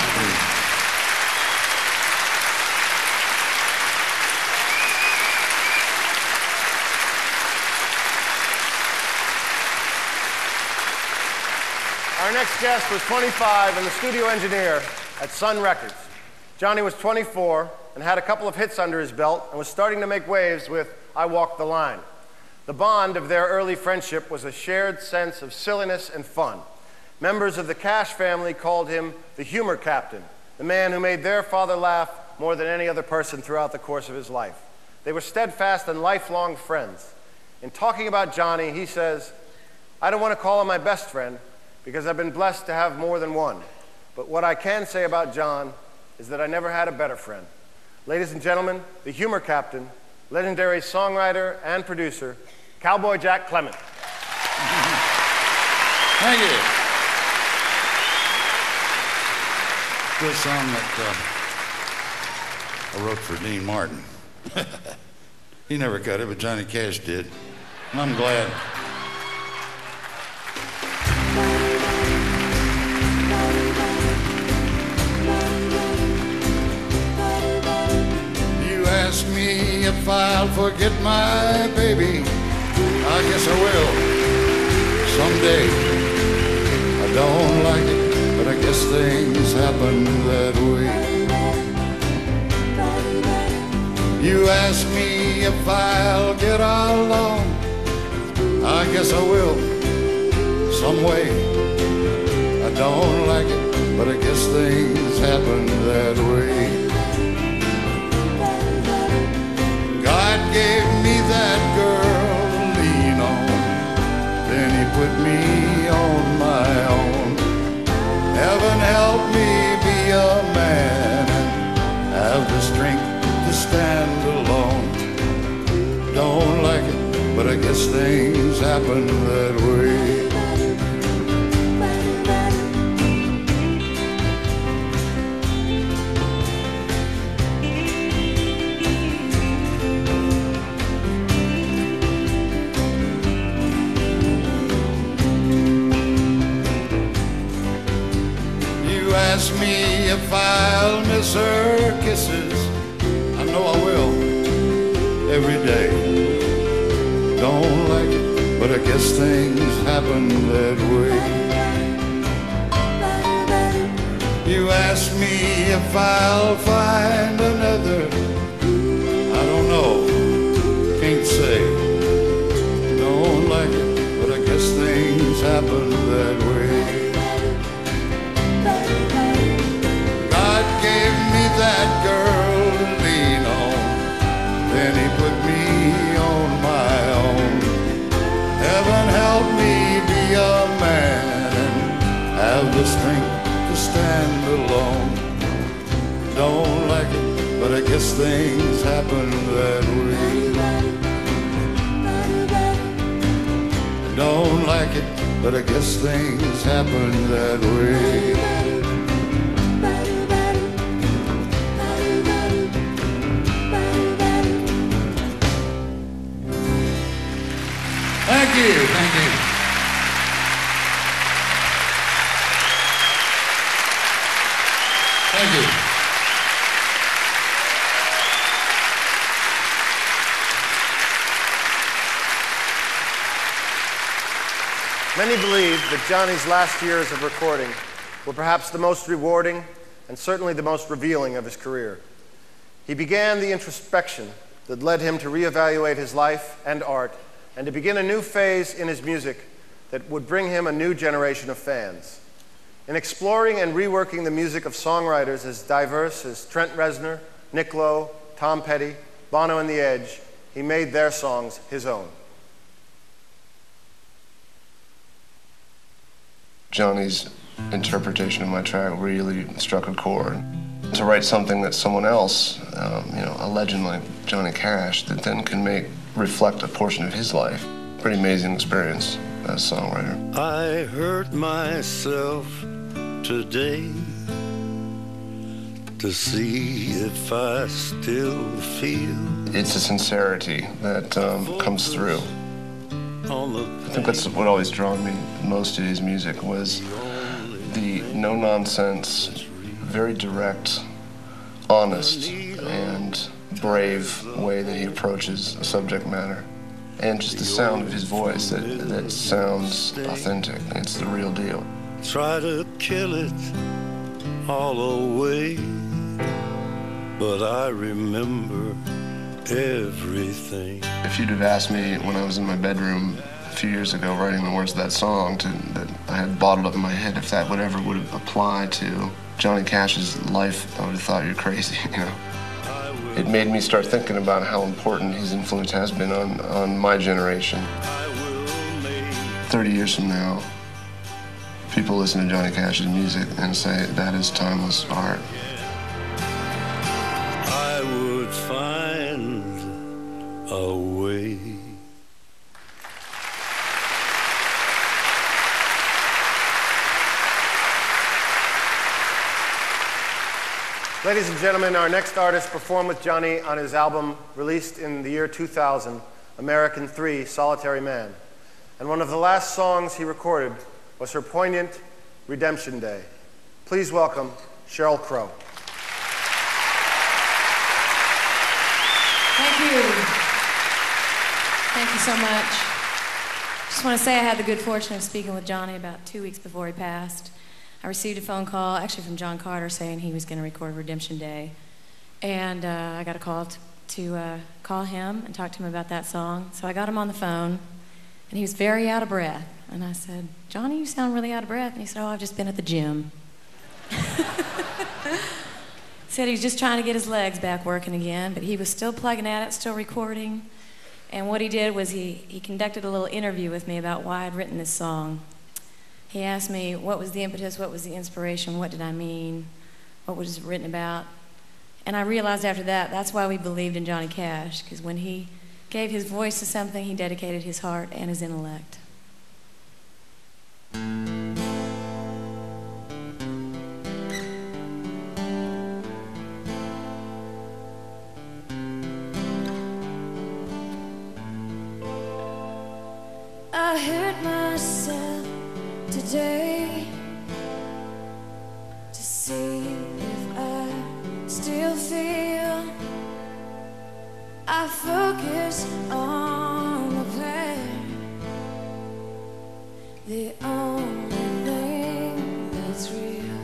Our next guest was twenty-five and the studio engineer at Sun Records. Johnny was twenty-four and had a couple of hits under his belt and was starting to make waves with I Walk the Line. The bond of their early friendship was a shared sense of silliness and fun. Members of the Cash family called him the humor captain, the man who made their father laugh more than any other person throughout the course of his life. They were steadfast and lifelong friends. In talking about Johnny, he says, I don't want to call him my best friend because I've been blessed to have more than one. But what I can say about John is that I never had a better friend. Ladies and gentlemen, the humor captain, legendary songwriter and producer, Cowboy Jack Clement. Thank you. Good song that uh, I wrote for Dean Martin. He never cut it, but Johnny Cash did. And I'm glad. You ask me if I'll forget my baby. I guess I will someday. I don't like it, but I guess things happen that way. You ask me if I'll get along. I guess I will some way. I don't like it, but I guess things happen that way. God gave me that girl to lean on, then he put me on my own. Heaven help me be a man and have the strength to stand alone. Don't like it, but I guess things happen that way. Ask me if I'll miss her kisses. I know I will every day. Don't like it, but I guess things happen that way. You ask me if I'll find another. I don't know, can't say. Don't like it, but I guess things happen that way. Gave me that girl to lean on, then he put me on my own. Heaven help me be a man and have the strength to stand alone. Don't like it, but I guess things happen that way. Don't like it, but I guess things happen that way. Thank you, thank you. Thank you. Many believe that Johnny's last years of recording were perhaps the most rewarding and certainly the most revealing of his career. He began the introspection that led him to reevaluate his life and art and to begin a new phase in his music that would bring him a new generation of fans. In exploring and reworking the music of songwriters as diverse as Trent Reznor, Nick Lowe, Tom Petty, Bono and The Edge, he made their songs his own. Johnny's interpretation of my track really struck a chord. To write something that someone else, um, you know, a legend like Johnny Cash, that then can make reflect a portion of his life. Pretty amazing experience as a songwriter. I hurt myself today to see if I still feel. It's a sincerity that um, comes through. I think that's what always drawn me most to his music was the no-nonsense, very direct, honest, and brave way that he approaches a subject matter. And just the sound of his voice that, that sounds authentic. It's the real deal. Try to kill it all away, but I remember everything. If you'd have asked me when I was in my bedroom a few years ago writing the words of that song to, that I had bottled up in my head, if that would ever would have applied to Johnny Cash's life, I would have thought you're crazy, you know. It made me start thinking about how important his influence has been on, on my generation. thirty years from now, people listen to Johnny Cash's music and say that is timeless art. I would find a way. Ladies and gentlemen, our next artist performed with Johnny on his album released in the year two thousand, American three, Solitary Man. And one of the last songs he recorded was her poignant Redemption Day. Please welcome Sheryl Crow. Thank you. Thank you so much. Just want to say I had the good fortune of speaking with Johnny about two weeks before he passed. I received a phone call, actually from John Carter, saying he was going to record Redemption Day. And uh, I got a call t- to uh, call him and talk to him about that song. So I got him on the phone, and he was very out of breath. And I said, Johnny, you sound really out of breath. And he said, oh, I've just been at the gym. Said he was just trying to get his legs back working again, but he was still plugging at it, still recording. And what he did was he, he conducted a little interview with me about why I'd written this song. He asked me what was the impetus, what was the inspiration, what did I mean, what was it written about. And I realized after that, that's why we believed in Johnny Cash, because when he gave his voice to something, he dedicated his heart and his intellect. I hurt myself today to see if I still feel. I focus on the pain, the only thing that's real.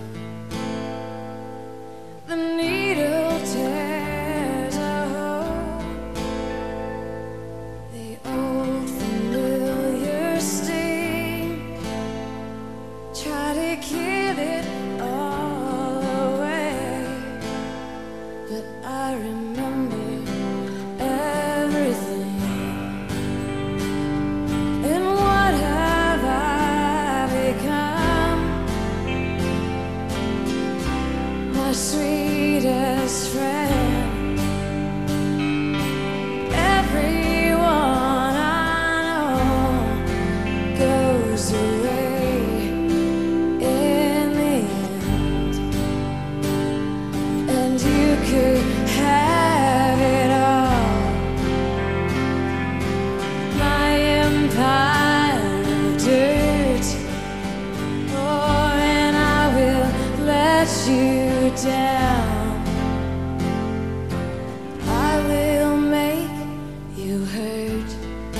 The needle tears a hole, the old familiar sting. Try to kill it all away, but I remember everything. And what have I become? My sweetest friend. Everyone I know goes away in the end, and you could have it all. My empire of dirt, oh, and I will let you down. I will make you hurt.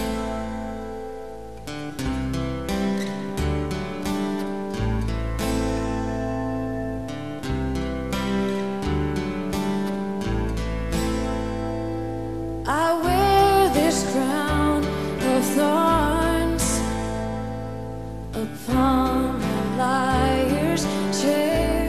I wear this crown of thorns upon a liar's chair,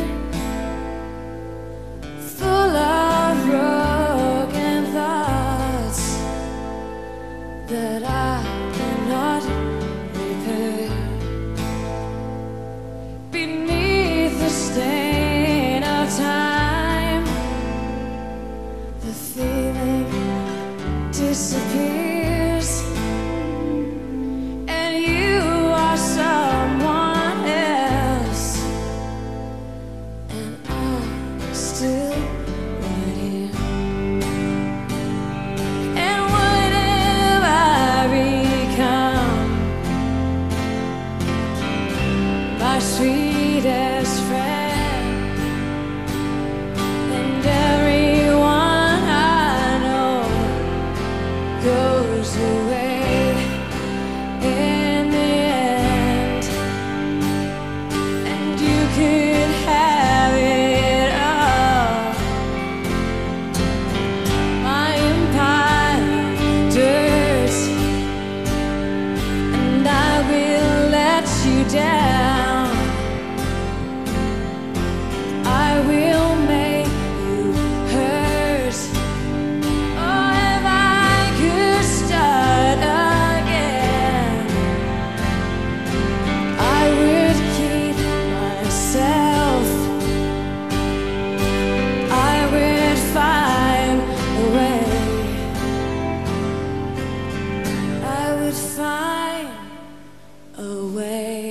full of broken thoughts that I cannot repair. Beneath the stain of time, the feeling disappears, and you are someone else, and I'm still right here. And what have I become? My sweet sweetest friend, and everyone I know goes away in the end, and you could have it all. My empire, dirt, and I will let you down. I will make you hurt. Oh, if I could start again, I would keep myself. I would find a way. I would find a way.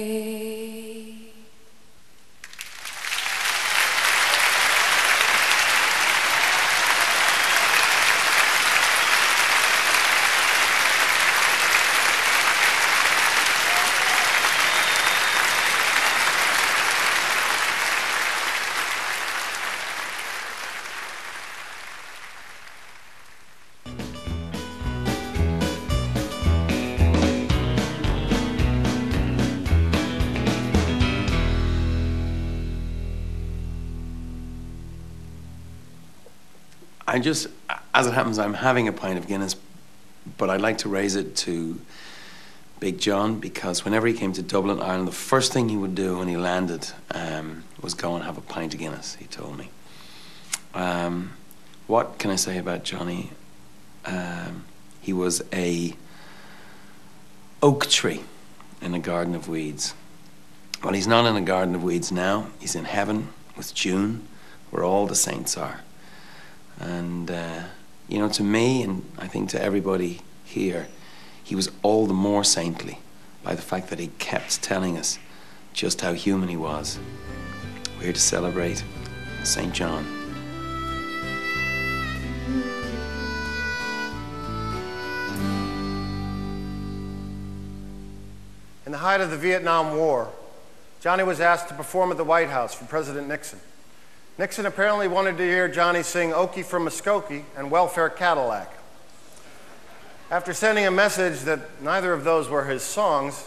I just, as it happens, I'm having a pint of Guinness, but I'd like to raise it to Big John, because whenever he came to Dublin, Ireland, the first thing he would do when he landed um, was go and have a pint of Guinness, he told me. Um, what can I say about Johnny? Um, he was a oak tree in a garden of weeds. Well, he's not in a garden of weeds now. He's in heaven with June, where all the saints are. And, uh, you know, to me, and I think to everybody here, he was all the more saintly by the fact that he kept telling us just how human he was. We're here to celebrate Saint John. In the height of the Vietnam War, Johnny was asked to perform at the White House for President Nixon. Nixon apparently wanted to hear Johnny sing Okie from Muskogee and Welfare Cadillac. After sending a message that neither of those were his songs,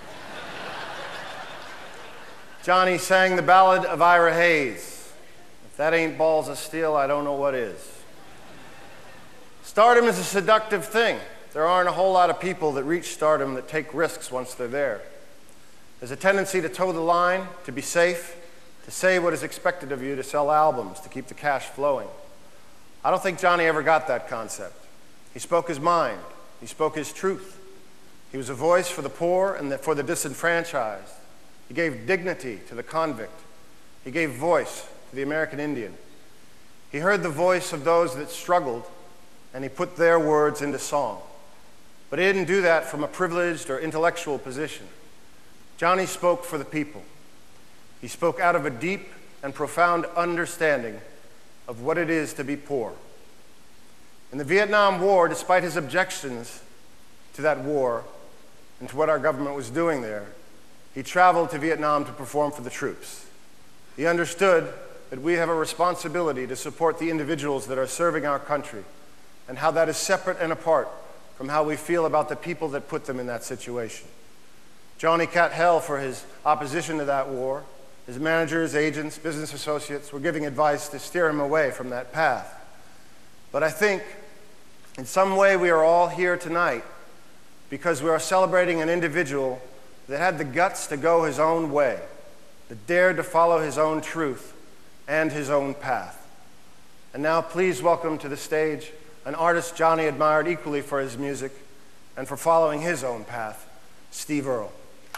Johnny sang the ballad of Ira Hayes. If that ain't balls of steel, I don't know what is. Stardom is a seductive thing. There aren't a whole lot of people that reach stardom that take risks once they're there. There's a tendency to toe the line, to be safe, to say what is expected of you, to sell albums, to keep the cash flowing. I don't think Johnny ever got that concept. He spoke his mind. He spoke his truth. He was a voice for the poor and for the disenfranchised. He gave dignity to the convict. He gave voice to the American Indian. He heard the voice of those that struggled, and he put their words into song. But he didn't do that from a privileged or intellectual position. Johnny spoke for the people. He spoke out of a deep and profound understanding of what it is to be poor. In the Vietnam War, despite his objections to that war and to what our government was doing there, he traveled to Vietnam to perform for the troops. He understood that we have a responsibility to support the individuals that are serving our country, and how that is separate and apart from how we feel about the people that put them in that situation. Johnny got hell for his opposition to that war. His managers, agents, business associates were giving advice to steer him away from that path. But I think in some way we are all here tonight because we are celebrating an individual that had the guts to go his own way, that dared to follow his own truth and his own path. And now please welcome to the stage an artist Johnny admired equally for his music and for following his own path, Steve Earle.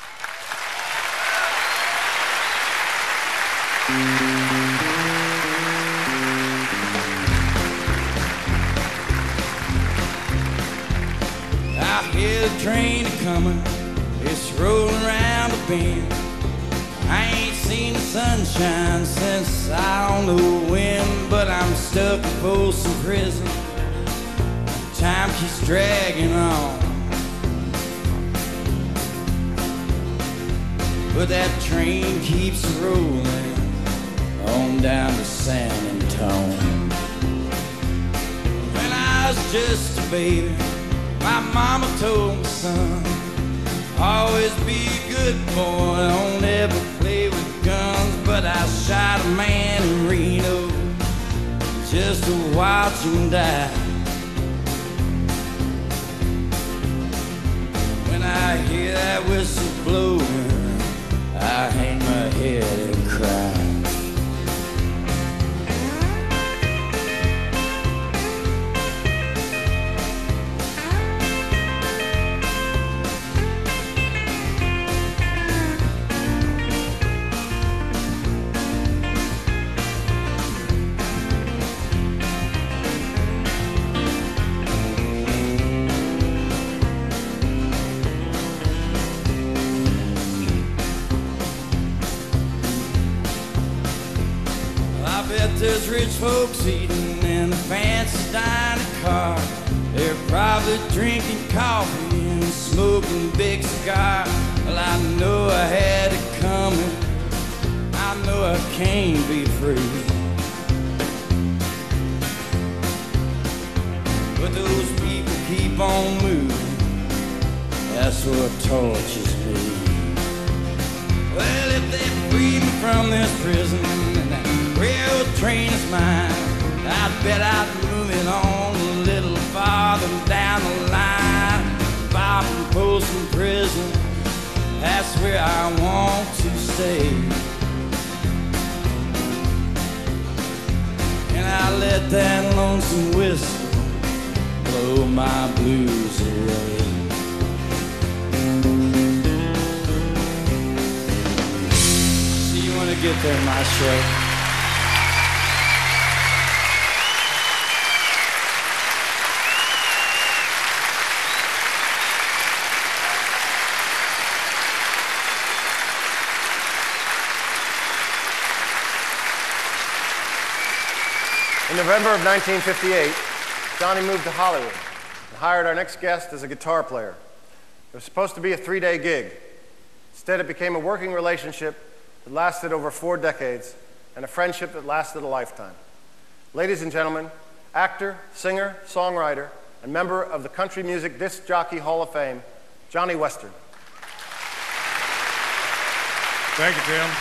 I hear the train a-comin', it's rolling around the bend. I ain't seen the sunshine since I don't know when, but I'm stuck in Folsom Prison. Time keeps dragging on. but that train keeps rolling on down to San Antone. When I was just a baby, my mama told me, son, always be a good boy, don't ever play with guns. But I shot a man in Reno just to watch him die. When I hear that whistle blowing, I hang my head and cry. There's rich folks eating in a fancy dining car. They're probably drinking coffee and smoking big cigar. Well, I know I had it coming. I know I can't be free. But those people keep on moving. That's what tortures me. Well, if they free me from this prison, rail train is mine, I bet I'd move it on a little farther down the line. If I'm from Folsom Prison, that's where I want to stay. And I let that lonesome whistle blow my blues away. See you when I get there, my show. In November of nineteen fifty-eight, Johnny moved to Hollywood and hired our next guest as a guitar player. It was supposed to be a three-day gig. Instead, it became a working relationship that lasted over four decades and a friendship that lasted a lifetime. Ladies and gentlemen, actor, singer, songwriter, and member of the Country Music Disc Jockey Hall of Fame, Johnny Western. Thank you, Tim.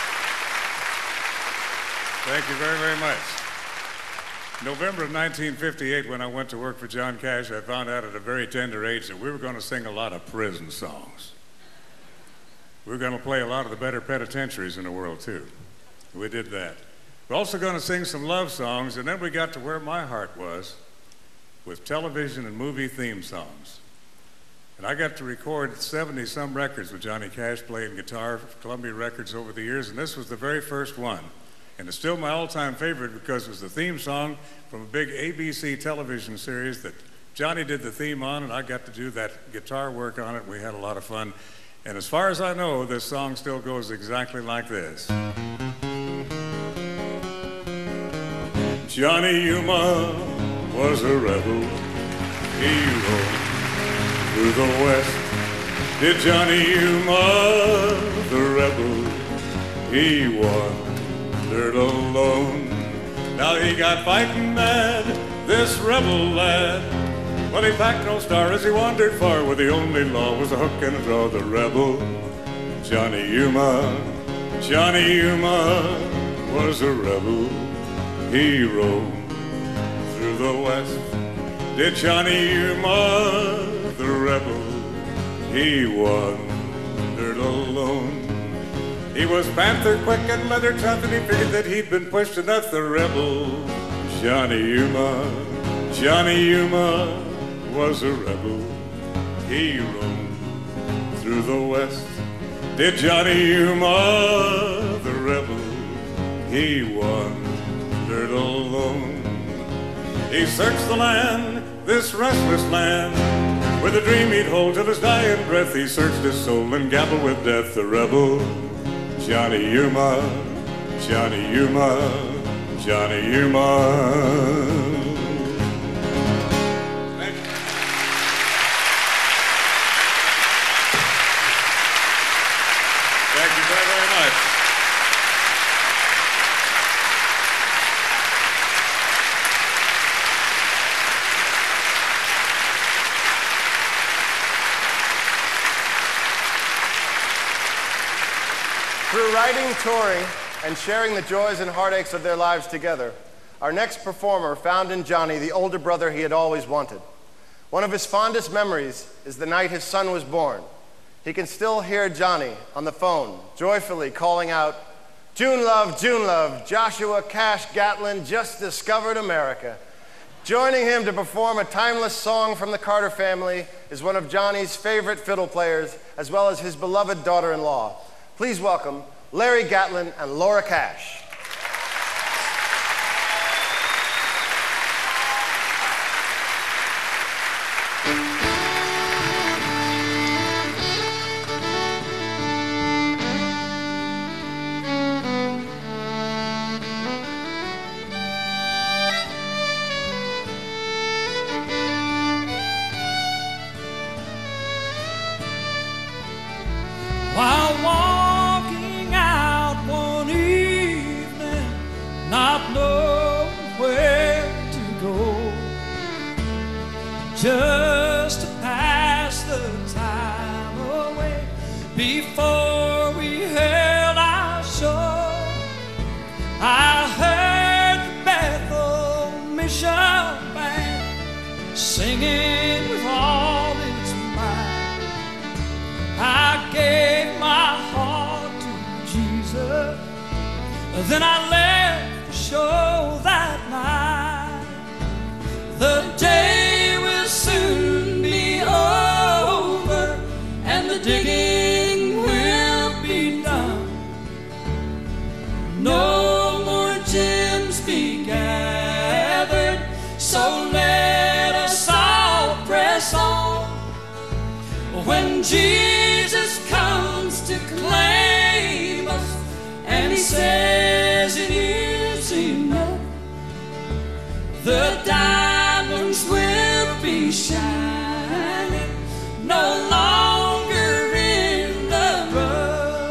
Thank you very, very much. November of nineteen fifty-eight, when I went to work for John Cash, I found out at a very tender age that we were going to sing a lot of prison songs. We were going to play a lot of the better penitentiaries in the world, too. We did that. We're also going to sing some love songs, and then we got to where my heart was, with television and movie theme songs. And I got to record seventy-some records with Johnny Cash playing guitar for Columbia Records over the years, and this was the very first one. And it's still my all-time favorite because it was the theme song from a big A B C television series that Johnny did the theme on, and I got to do that guitar work on it. We had a lot of fun. And as far as I know, this song still goes exactly like this. Johnny Yuma was a rebel hero through the West. Did Johnny Yuma, the rebel, he won. Alone. Now he got fighting mad, this rebel lad. Well, he packed no star as he wandered far, where the only law was a hook and a draw. The rebel, Johnny Yuma, Johnny Yuma was a rebel hero through the West. Did Johnny Yuma, the rebel, he wandered alone. He was panther quick and leather tough, and he figured that he'd been pushed enough. The rebel, Johnny Yuma, Johnny Yuma was a rebel hero through the West. Did Johnny Yuma, the rebel, he wandered alone. He searched the land, this restless land, with a dream he'd hold till his dying breath. He searched his soul and gambled with death. The rebel, Johnny Yuma, Johnny Yuma, Johnny Yuma. Thank you. Thank Through writing, touring, and sharing the joys and heartaches of their lives together, our next performer found in Johnny the older brother he had always wanted. One of his fondest memories is the night his son was born. He can still hear Johnny on the phone, joyfully calling out, "June love, June love, Joshua Cash Gatlin just discovered America." Joining him to perform a timeless song from the Carter family is one of Johnny's favorite fiddle players, as well as his beloved daughter-in-law. Please welcome Larry Gatlin and Laura Cash. While walking out one evening, not knowing where to go, just to pass the time away before we held our show, I heard the Bethel Mission Band singing with all its might. I gave my heart to Jesus, then I left the show that night. The day will soon be over, and the digging will be done. No more gems be gathered, so let us all press on. When Jesus comes to claim us, and he says it is enough, the diamonds will be shining, no longer in the rough.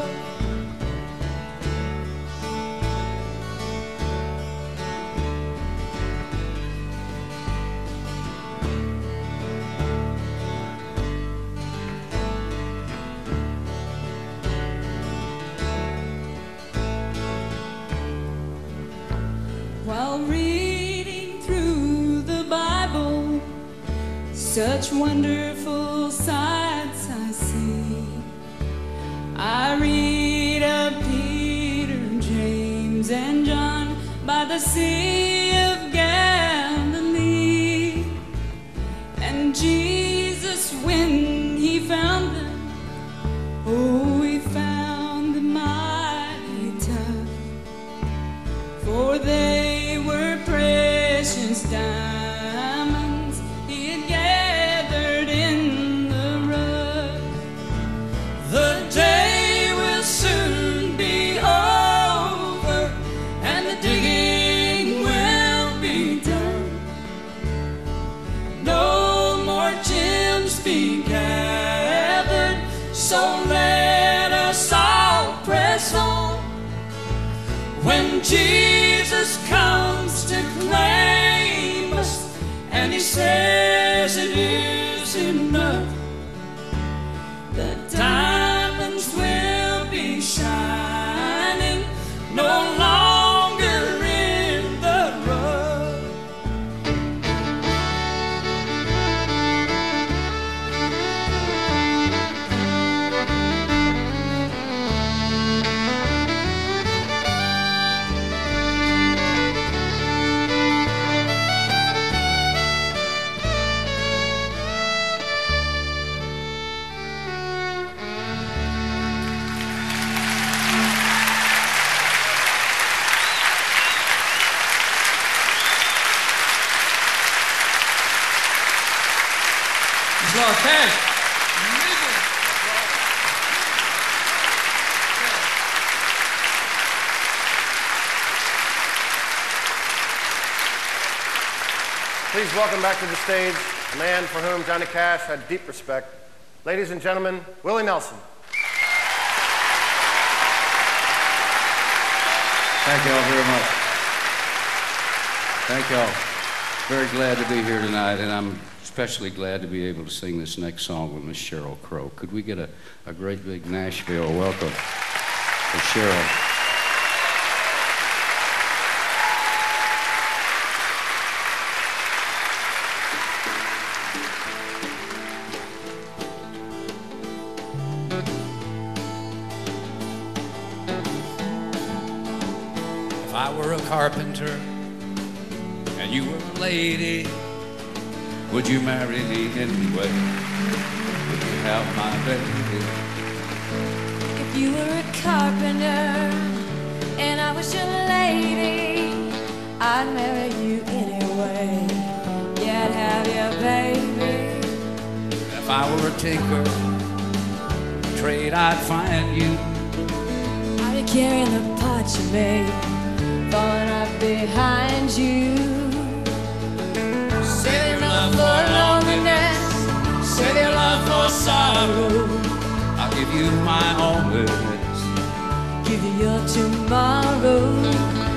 While reading through the Bible, such wonderful sights I see. I read of Peter, James, and John by the Sea of Galilee. And Jesus, when he found them, oh, he found them mighty tough, for they were precious diamonds he had gathered in the rough. The day will soon be over, and the digging will be done. No more gems be gathered, so let us all press on. When Jesus comes to claim us, and he says it is enough, the diamonds will be shining, no longer in the rough. Laura Cash. Please welcome back to the stage a man for whom Johnny Cash had deep respect. Ladies and gentlemen, Willie Nelson. Thank you all very much. Thank you all. Very glad to be here tonight, and I'm especially glad to be able to sing this next song with Miss Sheryl Crow. Could we get a, a great big Nashville welcome? for Cheryl. If I were a carpenter and you were a lady, would you marry me anyway? Would you have my baby? If you were a carpenter and I was your lady, I'd marry you anyway. Yeah, I'd have your baby. If I were a tinker, trade I'd find you. I'd be carrying the pot you made, falling up behind you. Save your love for loneliness, save your love for sorrow. I'll give you my always, give you your tomorrow.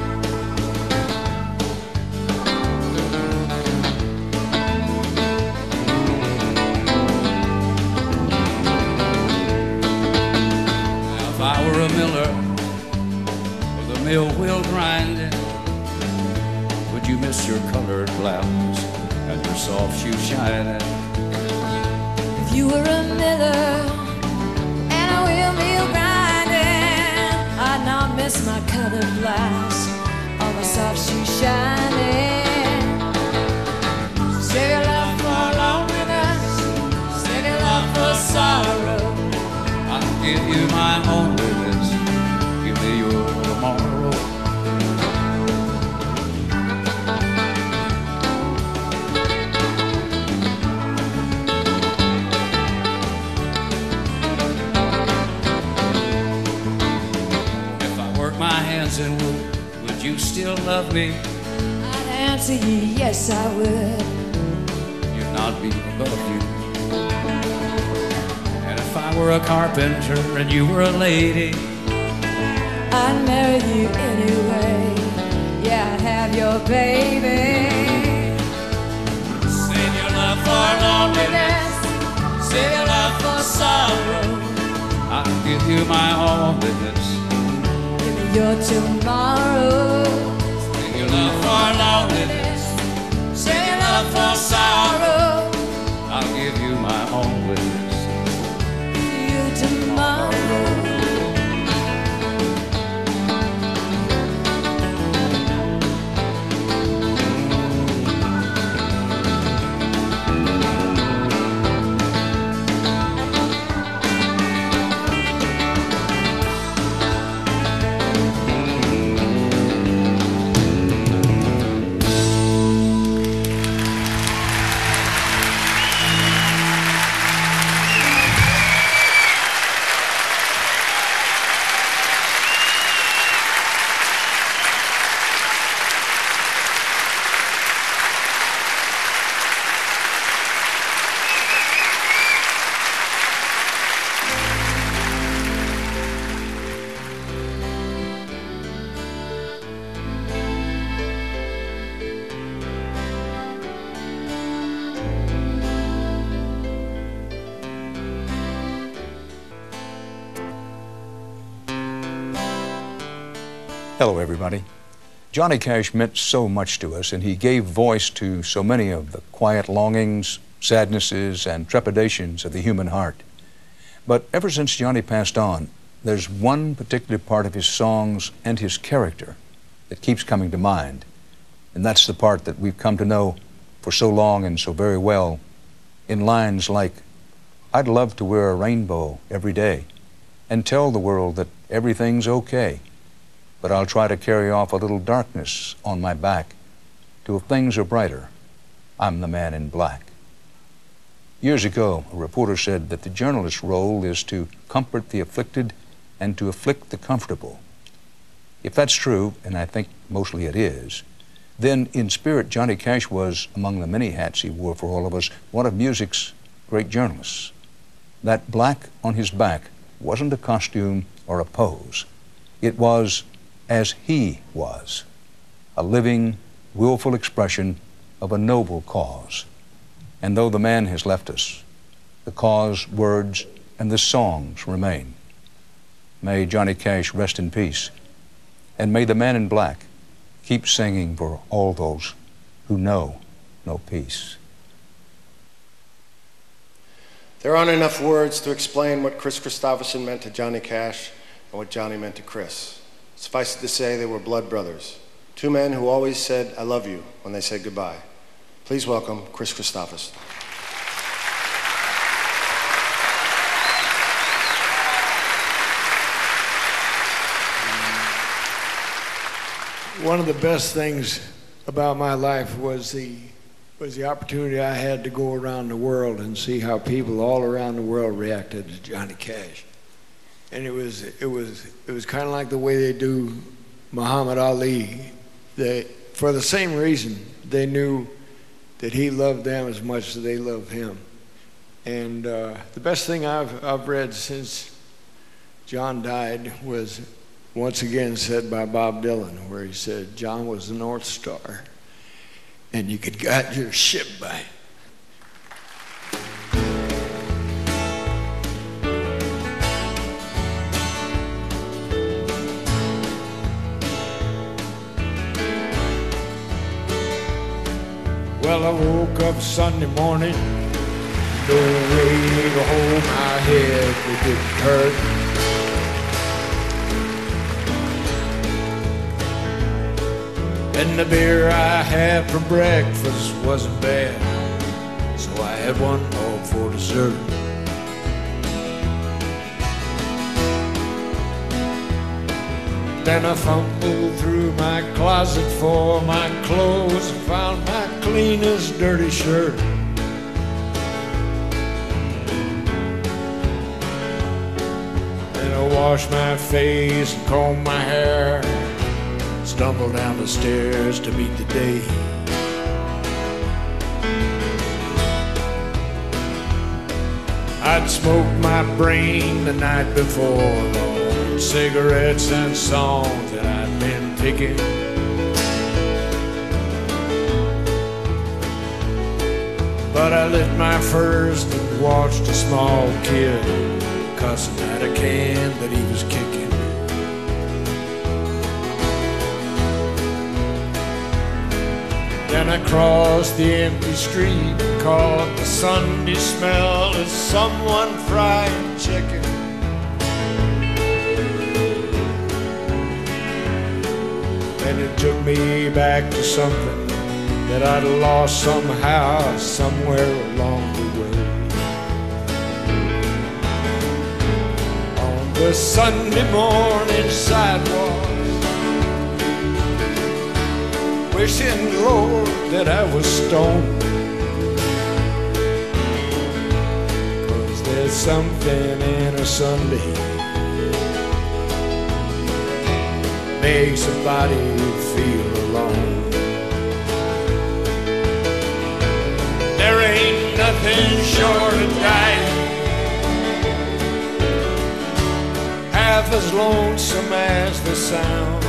If I were a miller with a mill wheel grinding, would you miss your colored blouse and your soft shoe shining? If you were a miller and a wheel mill grinding, I'd not miss my colored blouse or my soft shoe shining. Save your love for loneliness, save your love for sorrow. I'll give you my always, give me your tomorrow. If I work my hands in wood, would you still love me? I'd answer you, yes I would. You'd not be above you. If I were a carpenter and you were a lady, I'd marry you anyway. Yeah, I'd have your baby. save your love for loneliness, Save your love for sorrow. I'll give you my always, Give me your tomorrow. save your love for loneliness, Save your love for sorrow. I'll give you my always, You tomorrow. Hello, everybody. Johnny Cash meant so much to us, and he gave voice to so many of the quiet longings, sadnesses, and trepidations of the human heart. But ever since Johnny passed on, there's one particular part of his songs and his character that keeps coming to mind, and that's the part that we've come to know for so long and so very well in lines like, "I'd love to wear a rainbow every day and tell the world that everything's okay. But I'll try to carry off a little darkness on my back till things are brighter. I'm the man in black." Years ago, a reporter said that the journalist's role is to comfort the afflicted and to afflict the comfortable. If that's true, and I think mostly it is, then in spirit, Johnny Cash was, among the many hats he wore for all of us, one of music's great journalists. That black on his back wasn't a costume or a pose. It was as he was, a living, willful expression of a noble cause. And though the man has left us, the cause, words, and the songs remain. May Johnny Cash rest in peace. And may the man in black keep singing for all those who know no peace. There aren't enough words to explain what Kris Kristofferson meant to Johnny Cash and what Johnny meant to Kris. Suffice it to say, they were blood brothers. Two men who always said, "I love you," when they said goodbye. Please welcome Kris Kristofferson. One of the best things about my life was the was the opportunity I had to go around the world and see how people all around the world reacted to Johnny Cash. And it was it was it was kind of like the way they do Muhammad Ali. They, for the same reason, they knew that he loved them as much as they loved him. And uh, the best thing I've I've read since John died was once again said by Bob Dylan, where he said, "John was the North Star, and you could guide your ship by it." Well, I woke up Sunday morning, no way to hold my head, it didn't hurt. And the beer I had for breakfast wasn't bad, so I had one more for dessert. Then I fumbled through my closet for my clothes and found my cleanest dirty shirt. Then I washed my face and combed my hair, stumbled down the stairs to meet the day. I'd smoked my brain the night before on cigarettes and songs that I'd been picking. But I lit my first and watched a small kid cussing at a can that he was kicking. Then I crossed the empty street, caught the Sunday smell of someone frying chicken. And it took me back to something that I'd lost somehow, somewhere along the way. On the Sunday morning sidewalk, wishing, Lord, that I was stoned. 'Cause there's something in a Sunday makes a body feel alone. There ain't nothing short of dying half as lonesome as the sound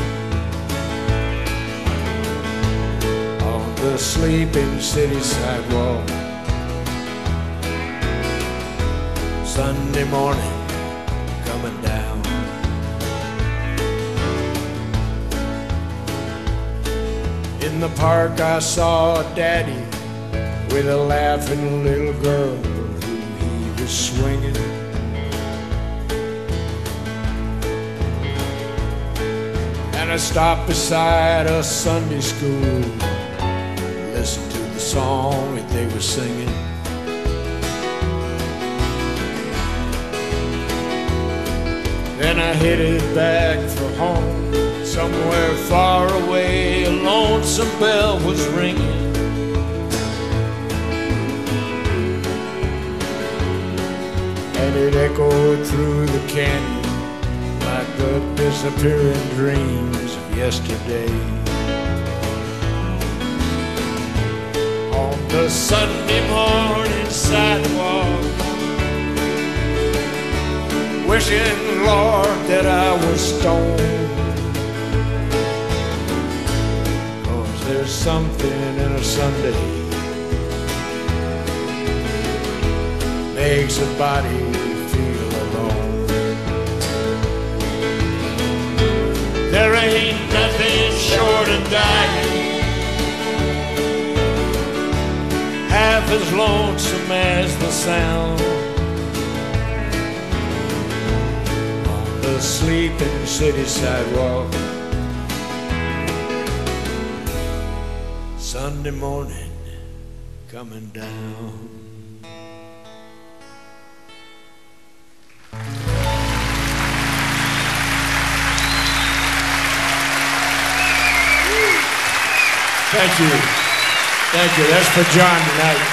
the sleeping city sidewalk. Sunday morning coming down. In the park I saw Daddy with a laughing little girl who he was swinging. And I stopped beside a Sunday school, listen to the song that they were singing. Then I headed back for home. Somewhere far away, a lonesome bell was ringing. And it echoed through the canyon like the disappearing dreams of yesterday. The Sunday morning sidewalk, wishing, Lord, that I was stoned. 'Cause there's something in a Sunday makes a body feel alone. There ain't nothing short of dying half as lonesome as the sound on the sleeping city sidewalk. Sunday morning coming down. Thank you. Thank you. That's for John tonight.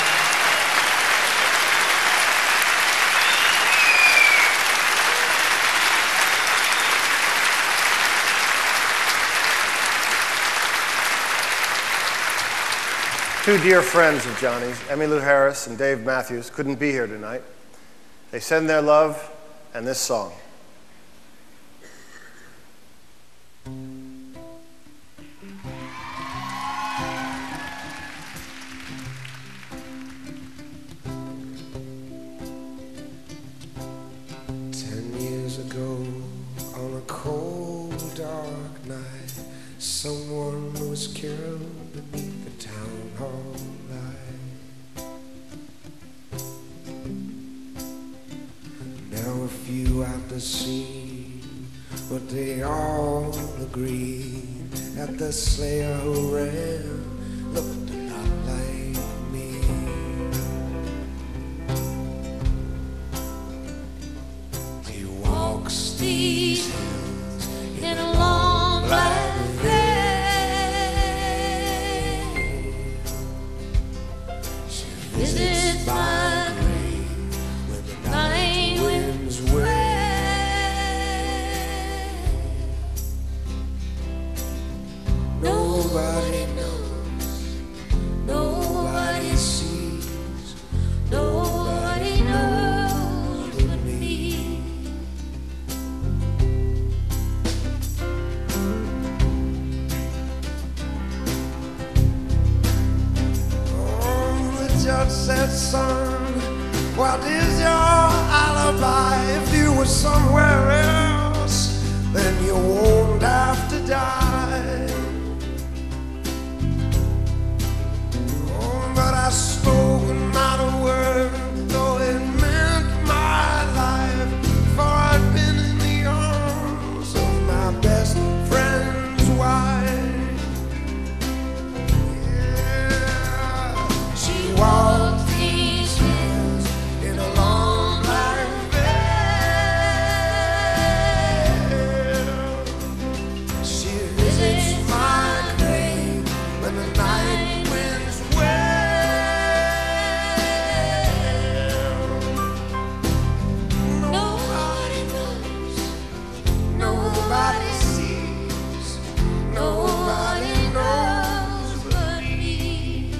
Two dear friends of Johnny's, Emmylou Harris and Dave Matthews, couldn't be here tonight. They send their love and this song. Ten years ago, on a cold, dark night, someone was killed beneath the town hall light. Now a few at the scene, but they all agreed that the slayer who ran looked a lot like me. He walks these hills in a long black Visit my grave when the night winds wail. Nobody knows, nobody sees, nobody knows but me. The judge said, son, what is your alibi? If you were somewhere else, then you won't have to die. Oh, but I spoke not a word, though it meant my life, for I'd been in the arms of my best friend's wife. Yeah, she walked these hills in a long black veil. She visits my grave when the night winds wail. Nobody knows, nobody sees, nobody knows but me.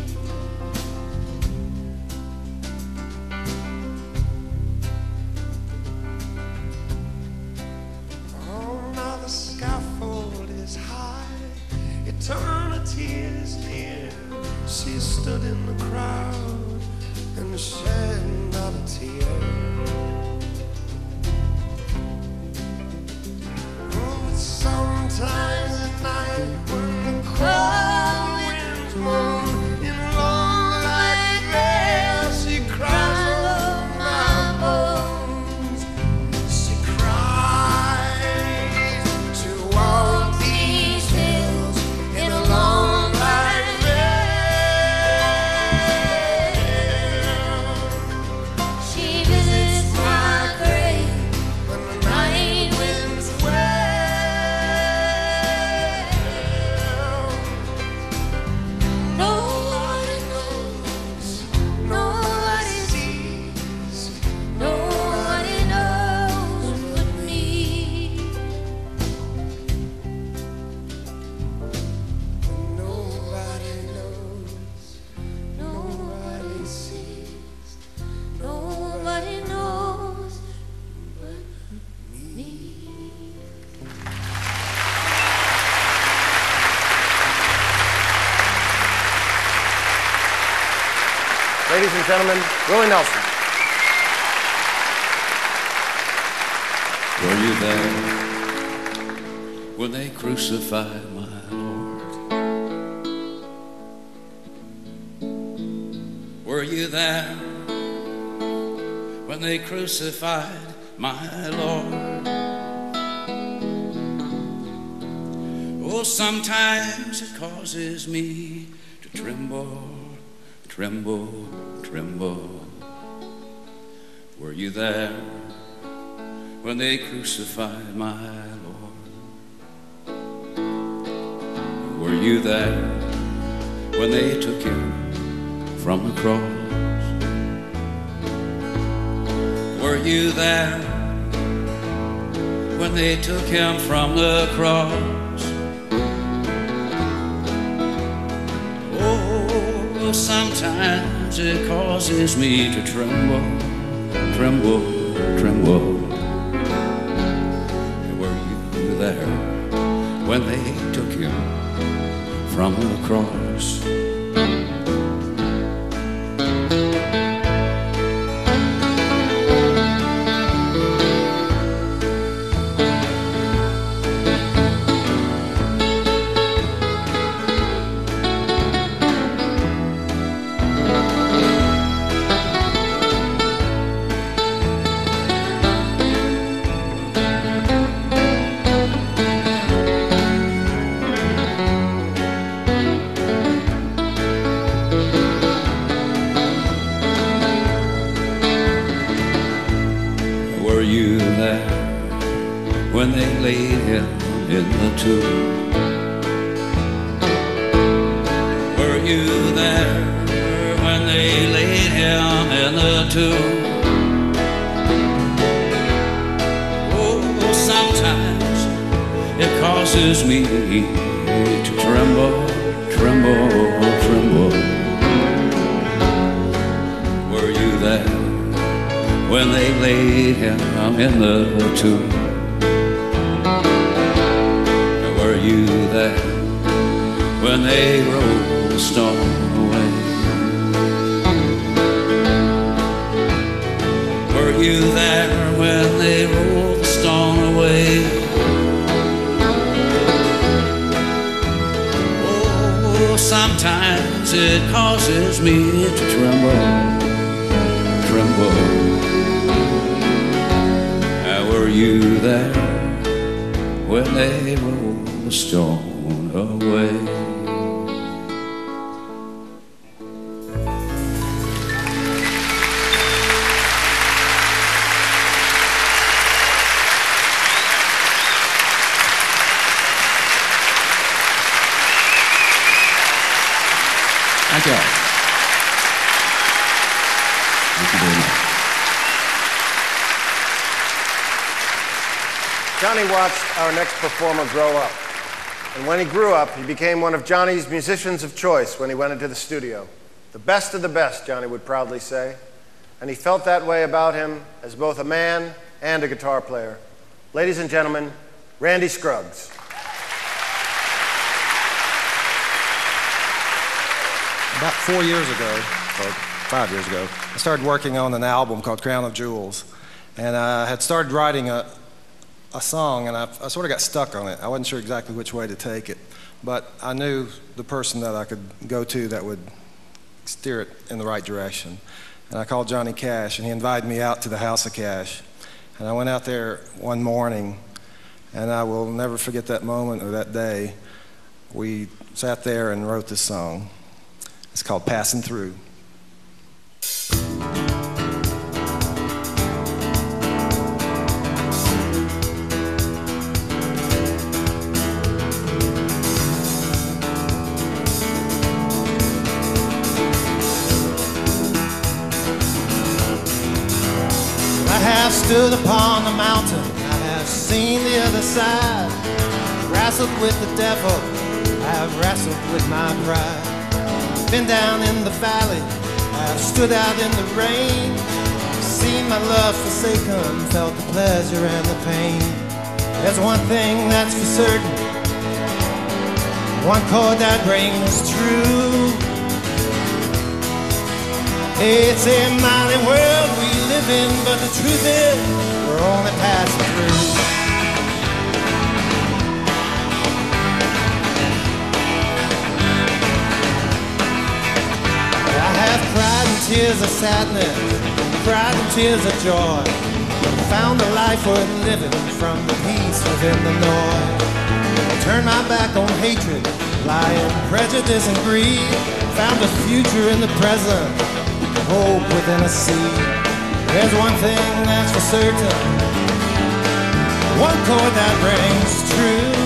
Oh, now the scaffold is high, eternity is near. She stood in the crowd and shed not a tear. Oh, sometimes at night when the cold winds moan in long black veils, she cries over my bones. She cries to walk these hills in a long black veil. She visits my grave when the night winds wail. Nobody knows, nobody sees, nobody knows but me. Nobody knows, nobody sees, nobody knows but me. Ladies and gentlemen, Willie Nelson. Were you there when they crucified my Lord. Were you there when they crucified my Lord? Oh, sometimes it causes me to tremble, tremble, tremble. Were you there when they crucified my Lord? Were you there when they took him from the cross? Were you there when they took him from the cross? Oh, sometimes it causes me to tremble, tremble, tremble. Were you there when they took him from the cross? When they laid him in the tomb? Were you there when they laid him in the tomb? Oh, sometimes it causes me to tremble, tremble, tremble. Were you there when they laid him in the tomb? Were you there when they rolled the stone away? Were you there when they rolled the stone away? Oh, sometimes it causes me to tremble, tremble. Were you there when they rolled the stone away? Thank you. Thank you very much. Johnny watched our next performer grow up. And when he grew up, he became one of Johnny's musicians of choice when he went into the studio. The best of the best, Johnny would proudly say. And he felt that way about him as both a man and a guitar player. Ladies and gentlemen, Randy Scruggs. About four years ago, or five years ago, I started working on an album called Crown of Jewels. And I had started writing a a song, and I, I sort of got stuck on it. I wasn't sure exactly which way to take it, but I knew the person that I could go to that would steer it in the right direction. And I called Johnny Cash, and he invited me out to the House of Cash. And I went out there one morning, and I will never forget that moment or that day. We sat there and wrote this song. It's called Passing Through. I have stood upon the mountain, I have seen the other side, wrestled with the devil, I have wrestled with my pride. Been down in the valley, I have stood out in the rain, seen my love forsaken, felt the pleasure and the pain. There's one thing that's for certain, one chord that rings true. It's a mighty world we live in, but the truth is, we're only passing through. tears of sadness, cried the tears of joy. Found a life worth living from the peace within the noise. Turned my back on hatred, lying, prejudice and greed. Found a future in the present, hope within a seed. There's one thing that's for certain, one chord that rings true.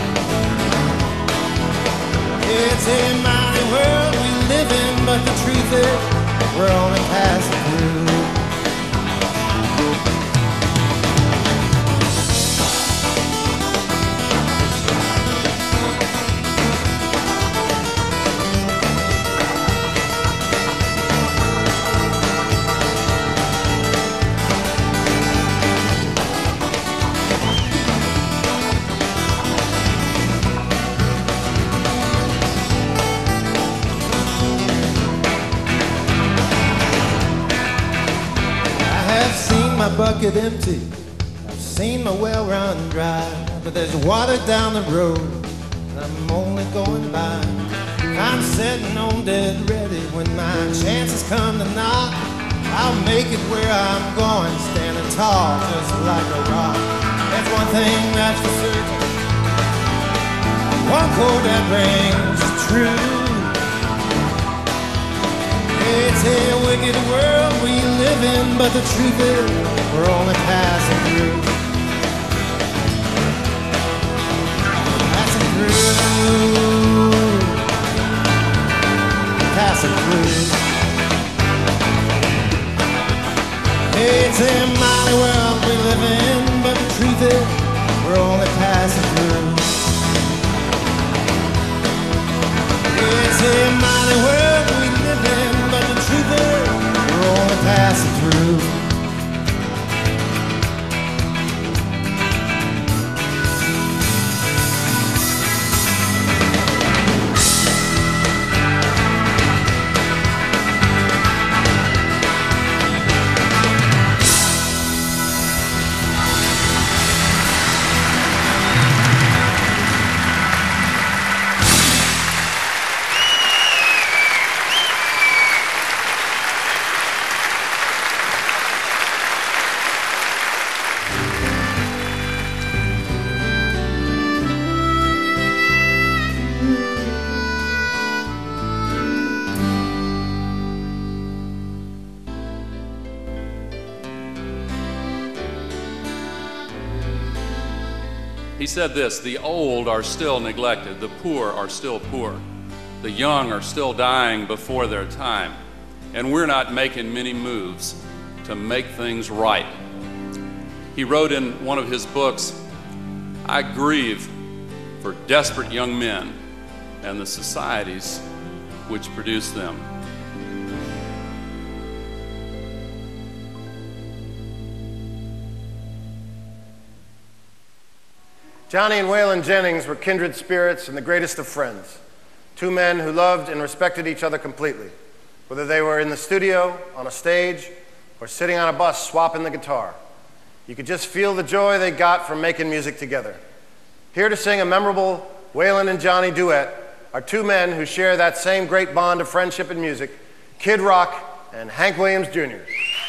It's a mighty world we live in, but the truth is we're only passing through. My bucket empty, I've seen my well run dry, but there's water down the road, and I'm only going by. I'm sitting on dead ready when my chances come to knock. I'll make it where I'm going, standing tall just like a rock. There's one thing that's for certain, one chord that rings true. It's a wicked world we live in, but the truth is we're only passing through. Passing through. Passing through. It's a mighty world we live in, but the truth is we're only passing through. It's a mighty world we live in, but the truth is we're only passing through. He said this: the old are still neglected, the poor are still poor, the young are still dying before their time, and we're not making many moves to make things right. He wrote in one of his books, "I grieve for desperate young men and the societies which produce them." Johnny and Waylon Jennings were kindred spirits and the greatest of friends. Two men who loved and respected each other completely, whether they were in the studio, on a stage, or sitting on a bus swapping the guitar. You could just feel the joy they got from making music together. Here to sing a memorable Waylon and Johnny duet are two men who share that same great bond of friendship and music, Kid Rock and Hank Williams Junior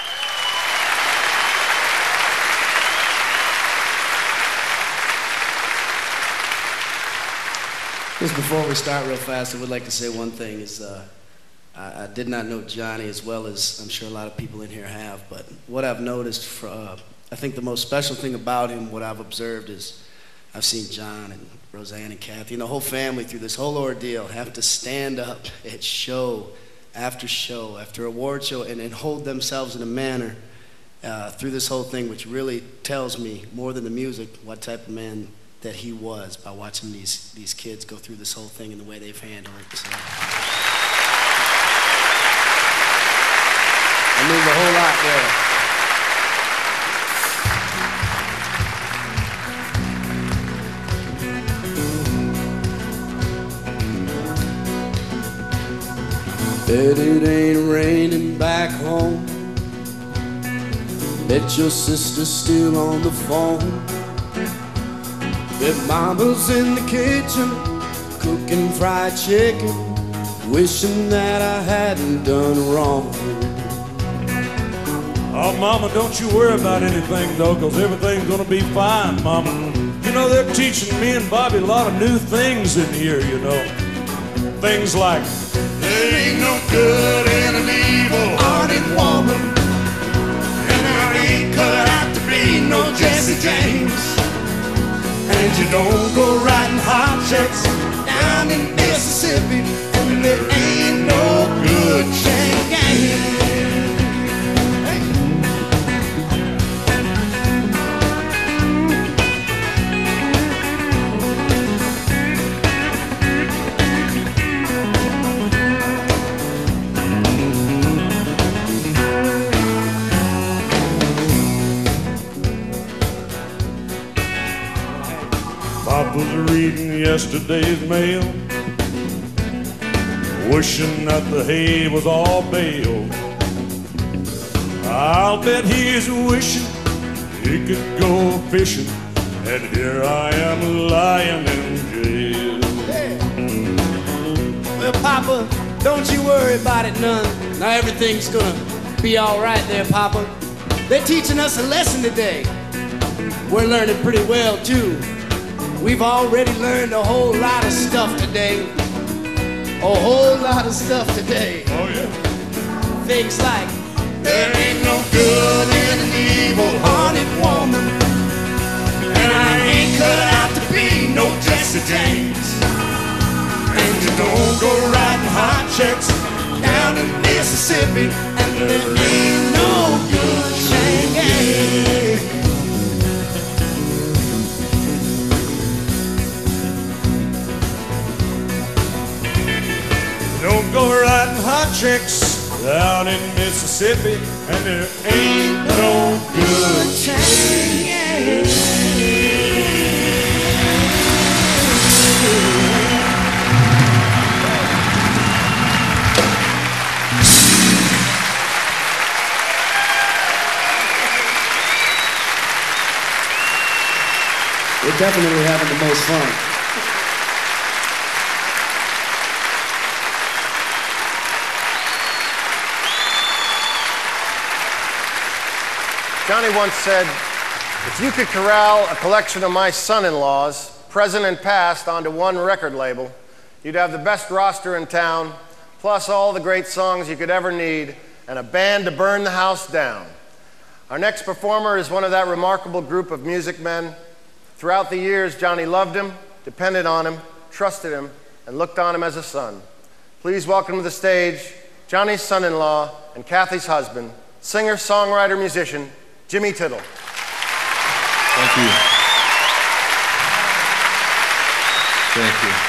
Just before we start real fast, I would like to say one thing is uh, I, I did not know Johnny as well as I'm sure a lot of people in here have, but what I've noticed, for, uh, I think the most special thing about him, what I've observed is I've seen John and Roseanne and Kathy and the whole family through this whole ordeal have to stand up at show after show after award show and, and hold themselves in a manner uh, through this whole thing, which really tells me more than the music what type of man that he was by watching these these kids go through this whole thing and the way they've handled it. So. I mean a whole lot there. Bet it ain't raining back home. Bet your sister's still on the phone. Bet mama's in the kitchen cooking fried chicken. wishing that I hadn't done wrong. Oh, Mama, don't you worry about anything, though, because everything's going to be fine, Mama. You know, they're teaching me and Bobby a lot of new things in here, you know. Things like, there ain't no good in an evil-hearted woman, and I ain't cut out to be no Jesse James. And you don't go writing hot checks down in Mississippi, and there ain't no good chain gang. Was reading yesterday's mail, wishing that the hay was all baled. I'll bet he's wishing he could go fishing, and here I am lying in jail. Yeah. Well, Papa, don't you worry about it none. Now everything's gonna be all right there, Papa. They're teaching us a lesson today. We're learning pretty well, too. We've already learned a whole lot of stuff today. A whole lot of stuff today. Oh, yeah. Things like, there ain't no good in an evil-hearted woman, and I ain't cut out to be no Jesse James. And you don't go writing hot checks down in Mississippi, and there ain't no good chain gang. Don't go writing hot checks down in Mississippi, and there ain't no good chain. we're definitely having the most fun. Johnny once said, if you could corral a collection of my son-in-laws, present and past, onto one record label, you'd have the best roster in town, plus all the great songs you could ever need, and a band to burn the house down. Our next performer is one of that remarkable group of music men. Throughout the years, Johnny loved him, depended on him, trusted him, and looked on him as a son. Please welcome to the stage Johnny's son-in-law and Kathy's husband, singer, songwriter, musician, Jimmy Tittle. Thank you. Thank you.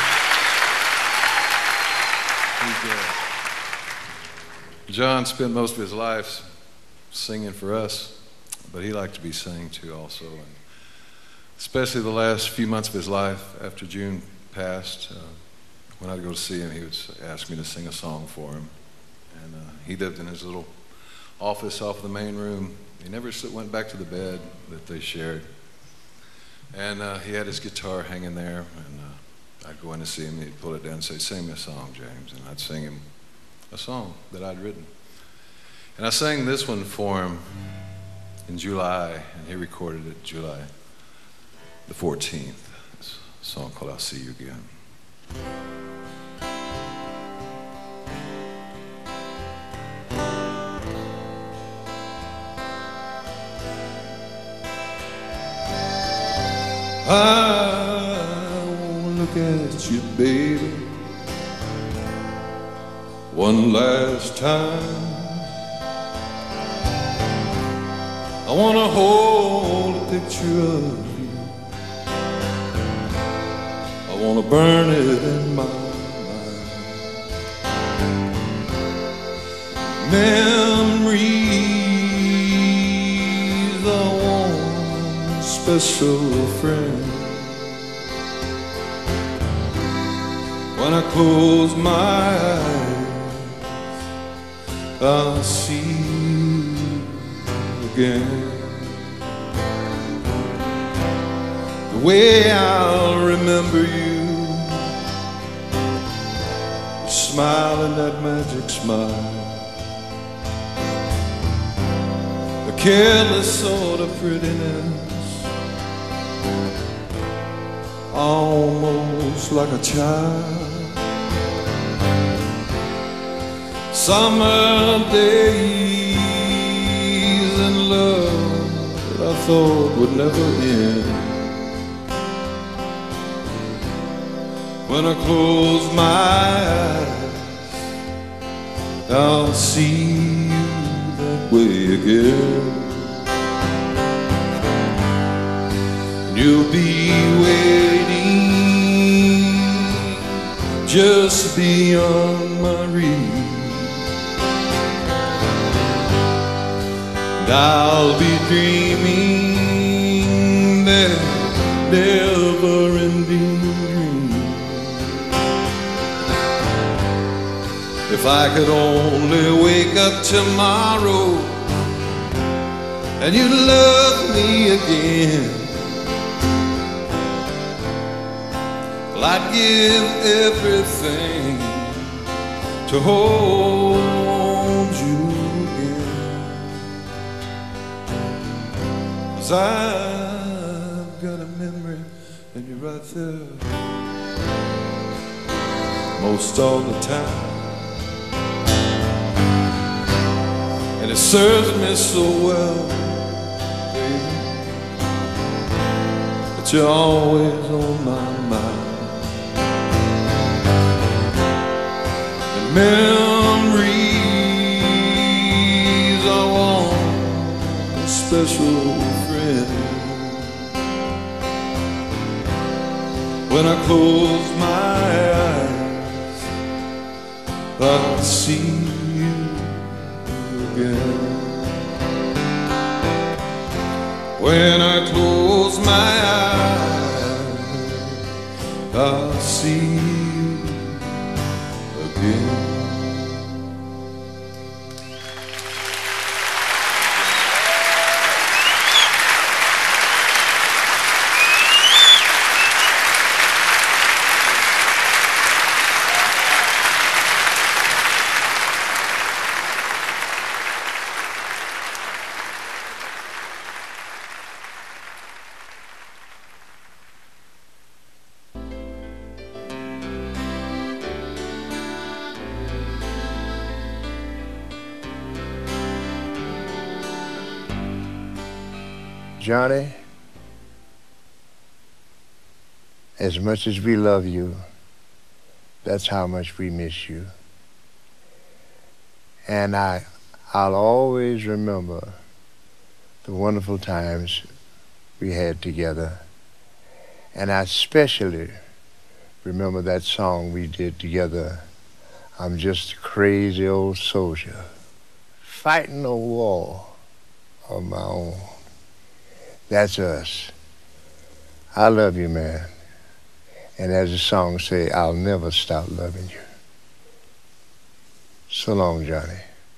John spent most of his life singing for us, but he liked to be sang to also. And especially the last few months of his life after June passed, uh, when I'd go to see him, he would ask me to sing a song for him. And uh, he lived in his little office off the main room. He never went back to the bed that they shared. And uh, he had his guitar hanging there, and uh, I'd go in to see him, and he'd pull it down and say, sing me a song, James. And I'd sing him a song that I'd written. And I sang this one for him in July, and he recorded it July the fourteenth. It's a song called I'll See You Again. I wanna look at you, baby, one last time. I wanna hold a picture of you. I wanna burn it in my mind. Memories of one special friend. When I close my eyes, I'll see you again. The way I'll remember you is smile and that magic smile, a careless sort of prettiness, almost like a child. Summer days in love that I thought would never end. When I close my eyes, I'll see you that way again. And you'll be waiting just beyond my reach. And I'll be dreaming that never-ending dream. If I could only wake up tomorrow and you'd love me again, well, I'd give everything to hold you again. 'Cause I've got a memory and you're right there most all the time. And it serves me so well, baby, that you're always on my mind. And memories are one special friend. When I close my eyes, I see you again. When I close my eyes, I'll see you again. Johnny, as much as we love you, that's how much we miss you. And I, I'll always remember the wonderful times we had together. And I especially remember that song we did together, I'm Just a Crazy Old Soldier, fighting a war of my own. That's us. I love you, man. And as the song say, I'll never stop loving you. So long, Johnny.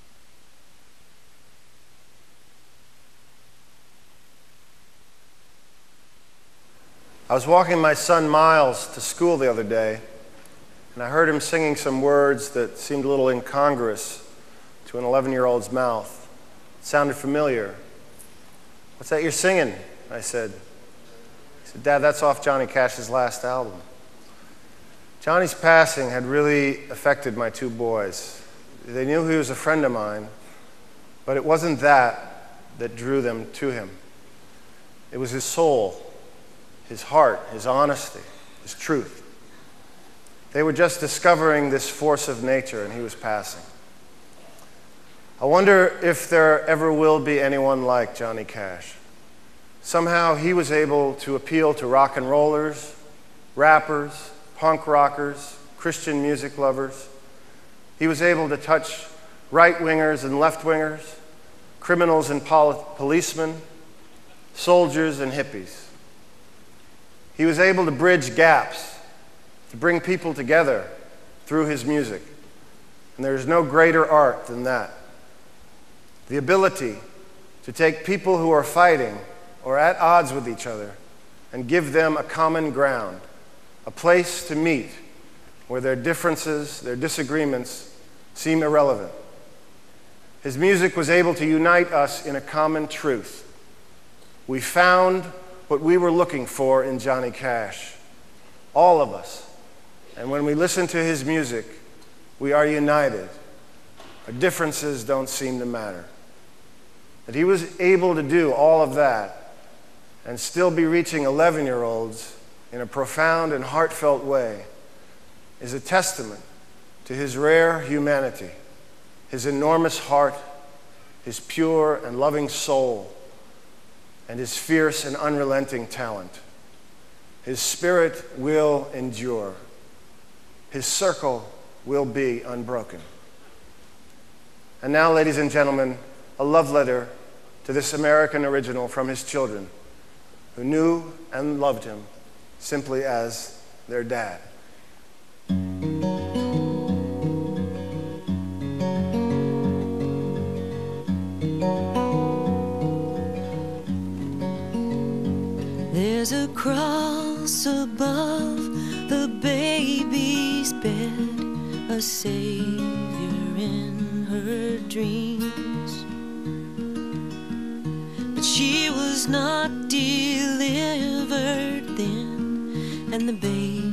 I was walking my son Miles to school the other day, and I heard him singing some words that seemed a little incongruous to an eleven-year-old's mouth. It sounded familiar. "What's that you're singing?" I said. He said, "Dad, that's off Johnny Cash's last album." Johnny's passing had really affected my two boys. They knew he was a friend of mine, but it wasn't that that drew them to him. It was his soul, his heart, his honesty, his truth. They were just discovering this force of nature, and he was passing. I wonder if there ever will be anyone like Johnny Cash. Somehow he was able to appeal to rock and rollers, rappers, punk rockers, Christian music lovers. He was able to touch right-wingers and left-wingers, criminals and pol- policemen, soldiers and hippies. He was able to bridge gaps, to bring people together through his music. And there's no greater art than that. The ability to take people who are fighting or at odds with each other and give them a common ground, a place to meet, where their differences, their disagreements seem irrelevant. His music was able to unite us in a common truth. We found what we were looking for in Johnny Cash, all of us. And when we listen to his music, we are united. Our differences don't seem to matter. That he was able to do all of that and still be reaching eleven-year-olds in a profound and heartfelt way is a testament to his rare humanity, his enormous heart, his pure and loving soul, and his fierce and unrelenting talent. His spirit will endure. His circle will be unbroken. And now, ladies and gentlemen, a love letter to this American original from his children, who knew and loved him simply as their dad. There's a cross above the baby's bed, a savior in her dreams. But she was not delivered then, and the baby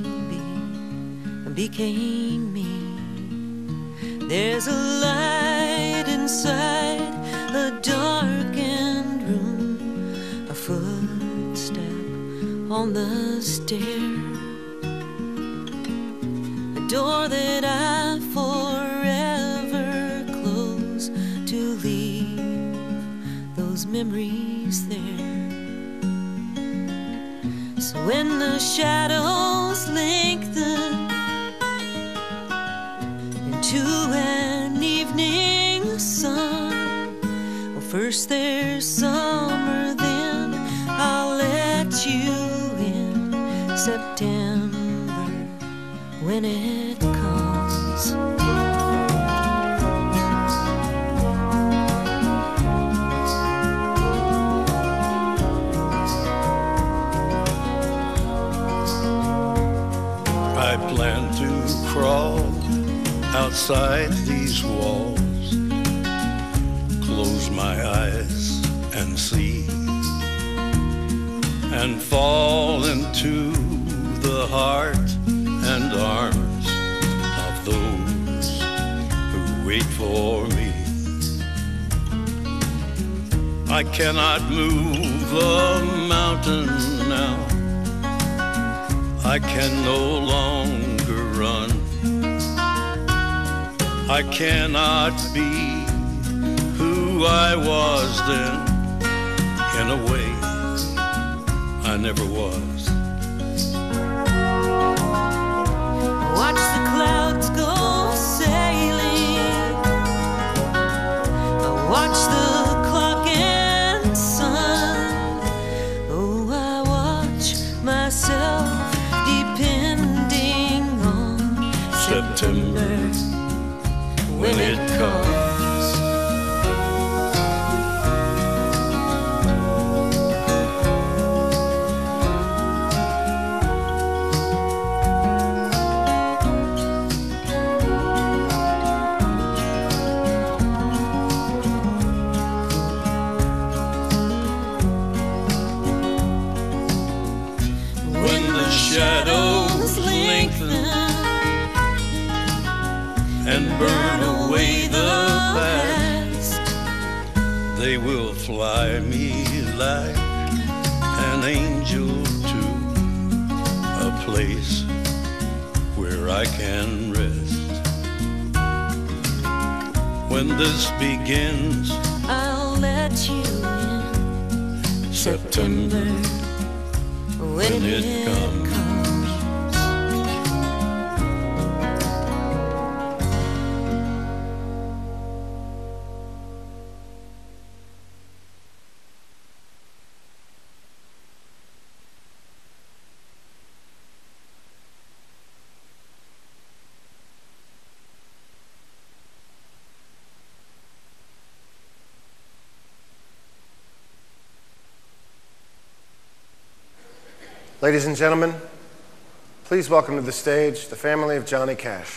became me. There's a light inside a darkened room, a footstep on the stair, a door that I forever close to leave those memories there. So when the shadows lengthen into an evening sun, well, first there's summer, then I'll let you in September when it comes. I plan to crawl outside these walls, close my eyes and see, and fall into the heart and arms of those who wait for me. I cannot move a mountain now, I can no longer run, I cannot be who I was then, in a way I never was. Watch the clouds go sailing, I watch the clock and sun. Oh, I watch myself depending on September when it comes. Shadows lengthen and burn away the past, they will fly me like an angel to a place where I can rest. When this begins, I'll let you in September when it comes. Ladies and gentlemen, Please welcome to the stage the family of Johnny Cash.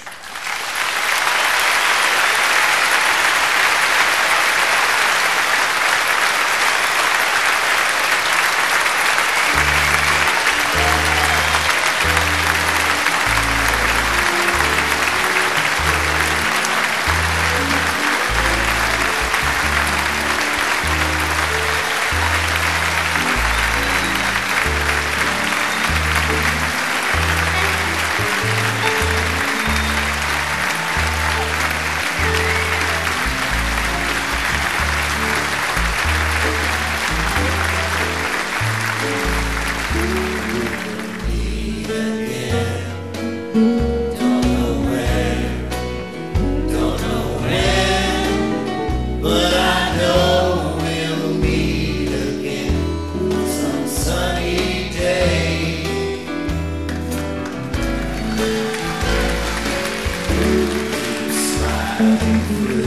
Sliding through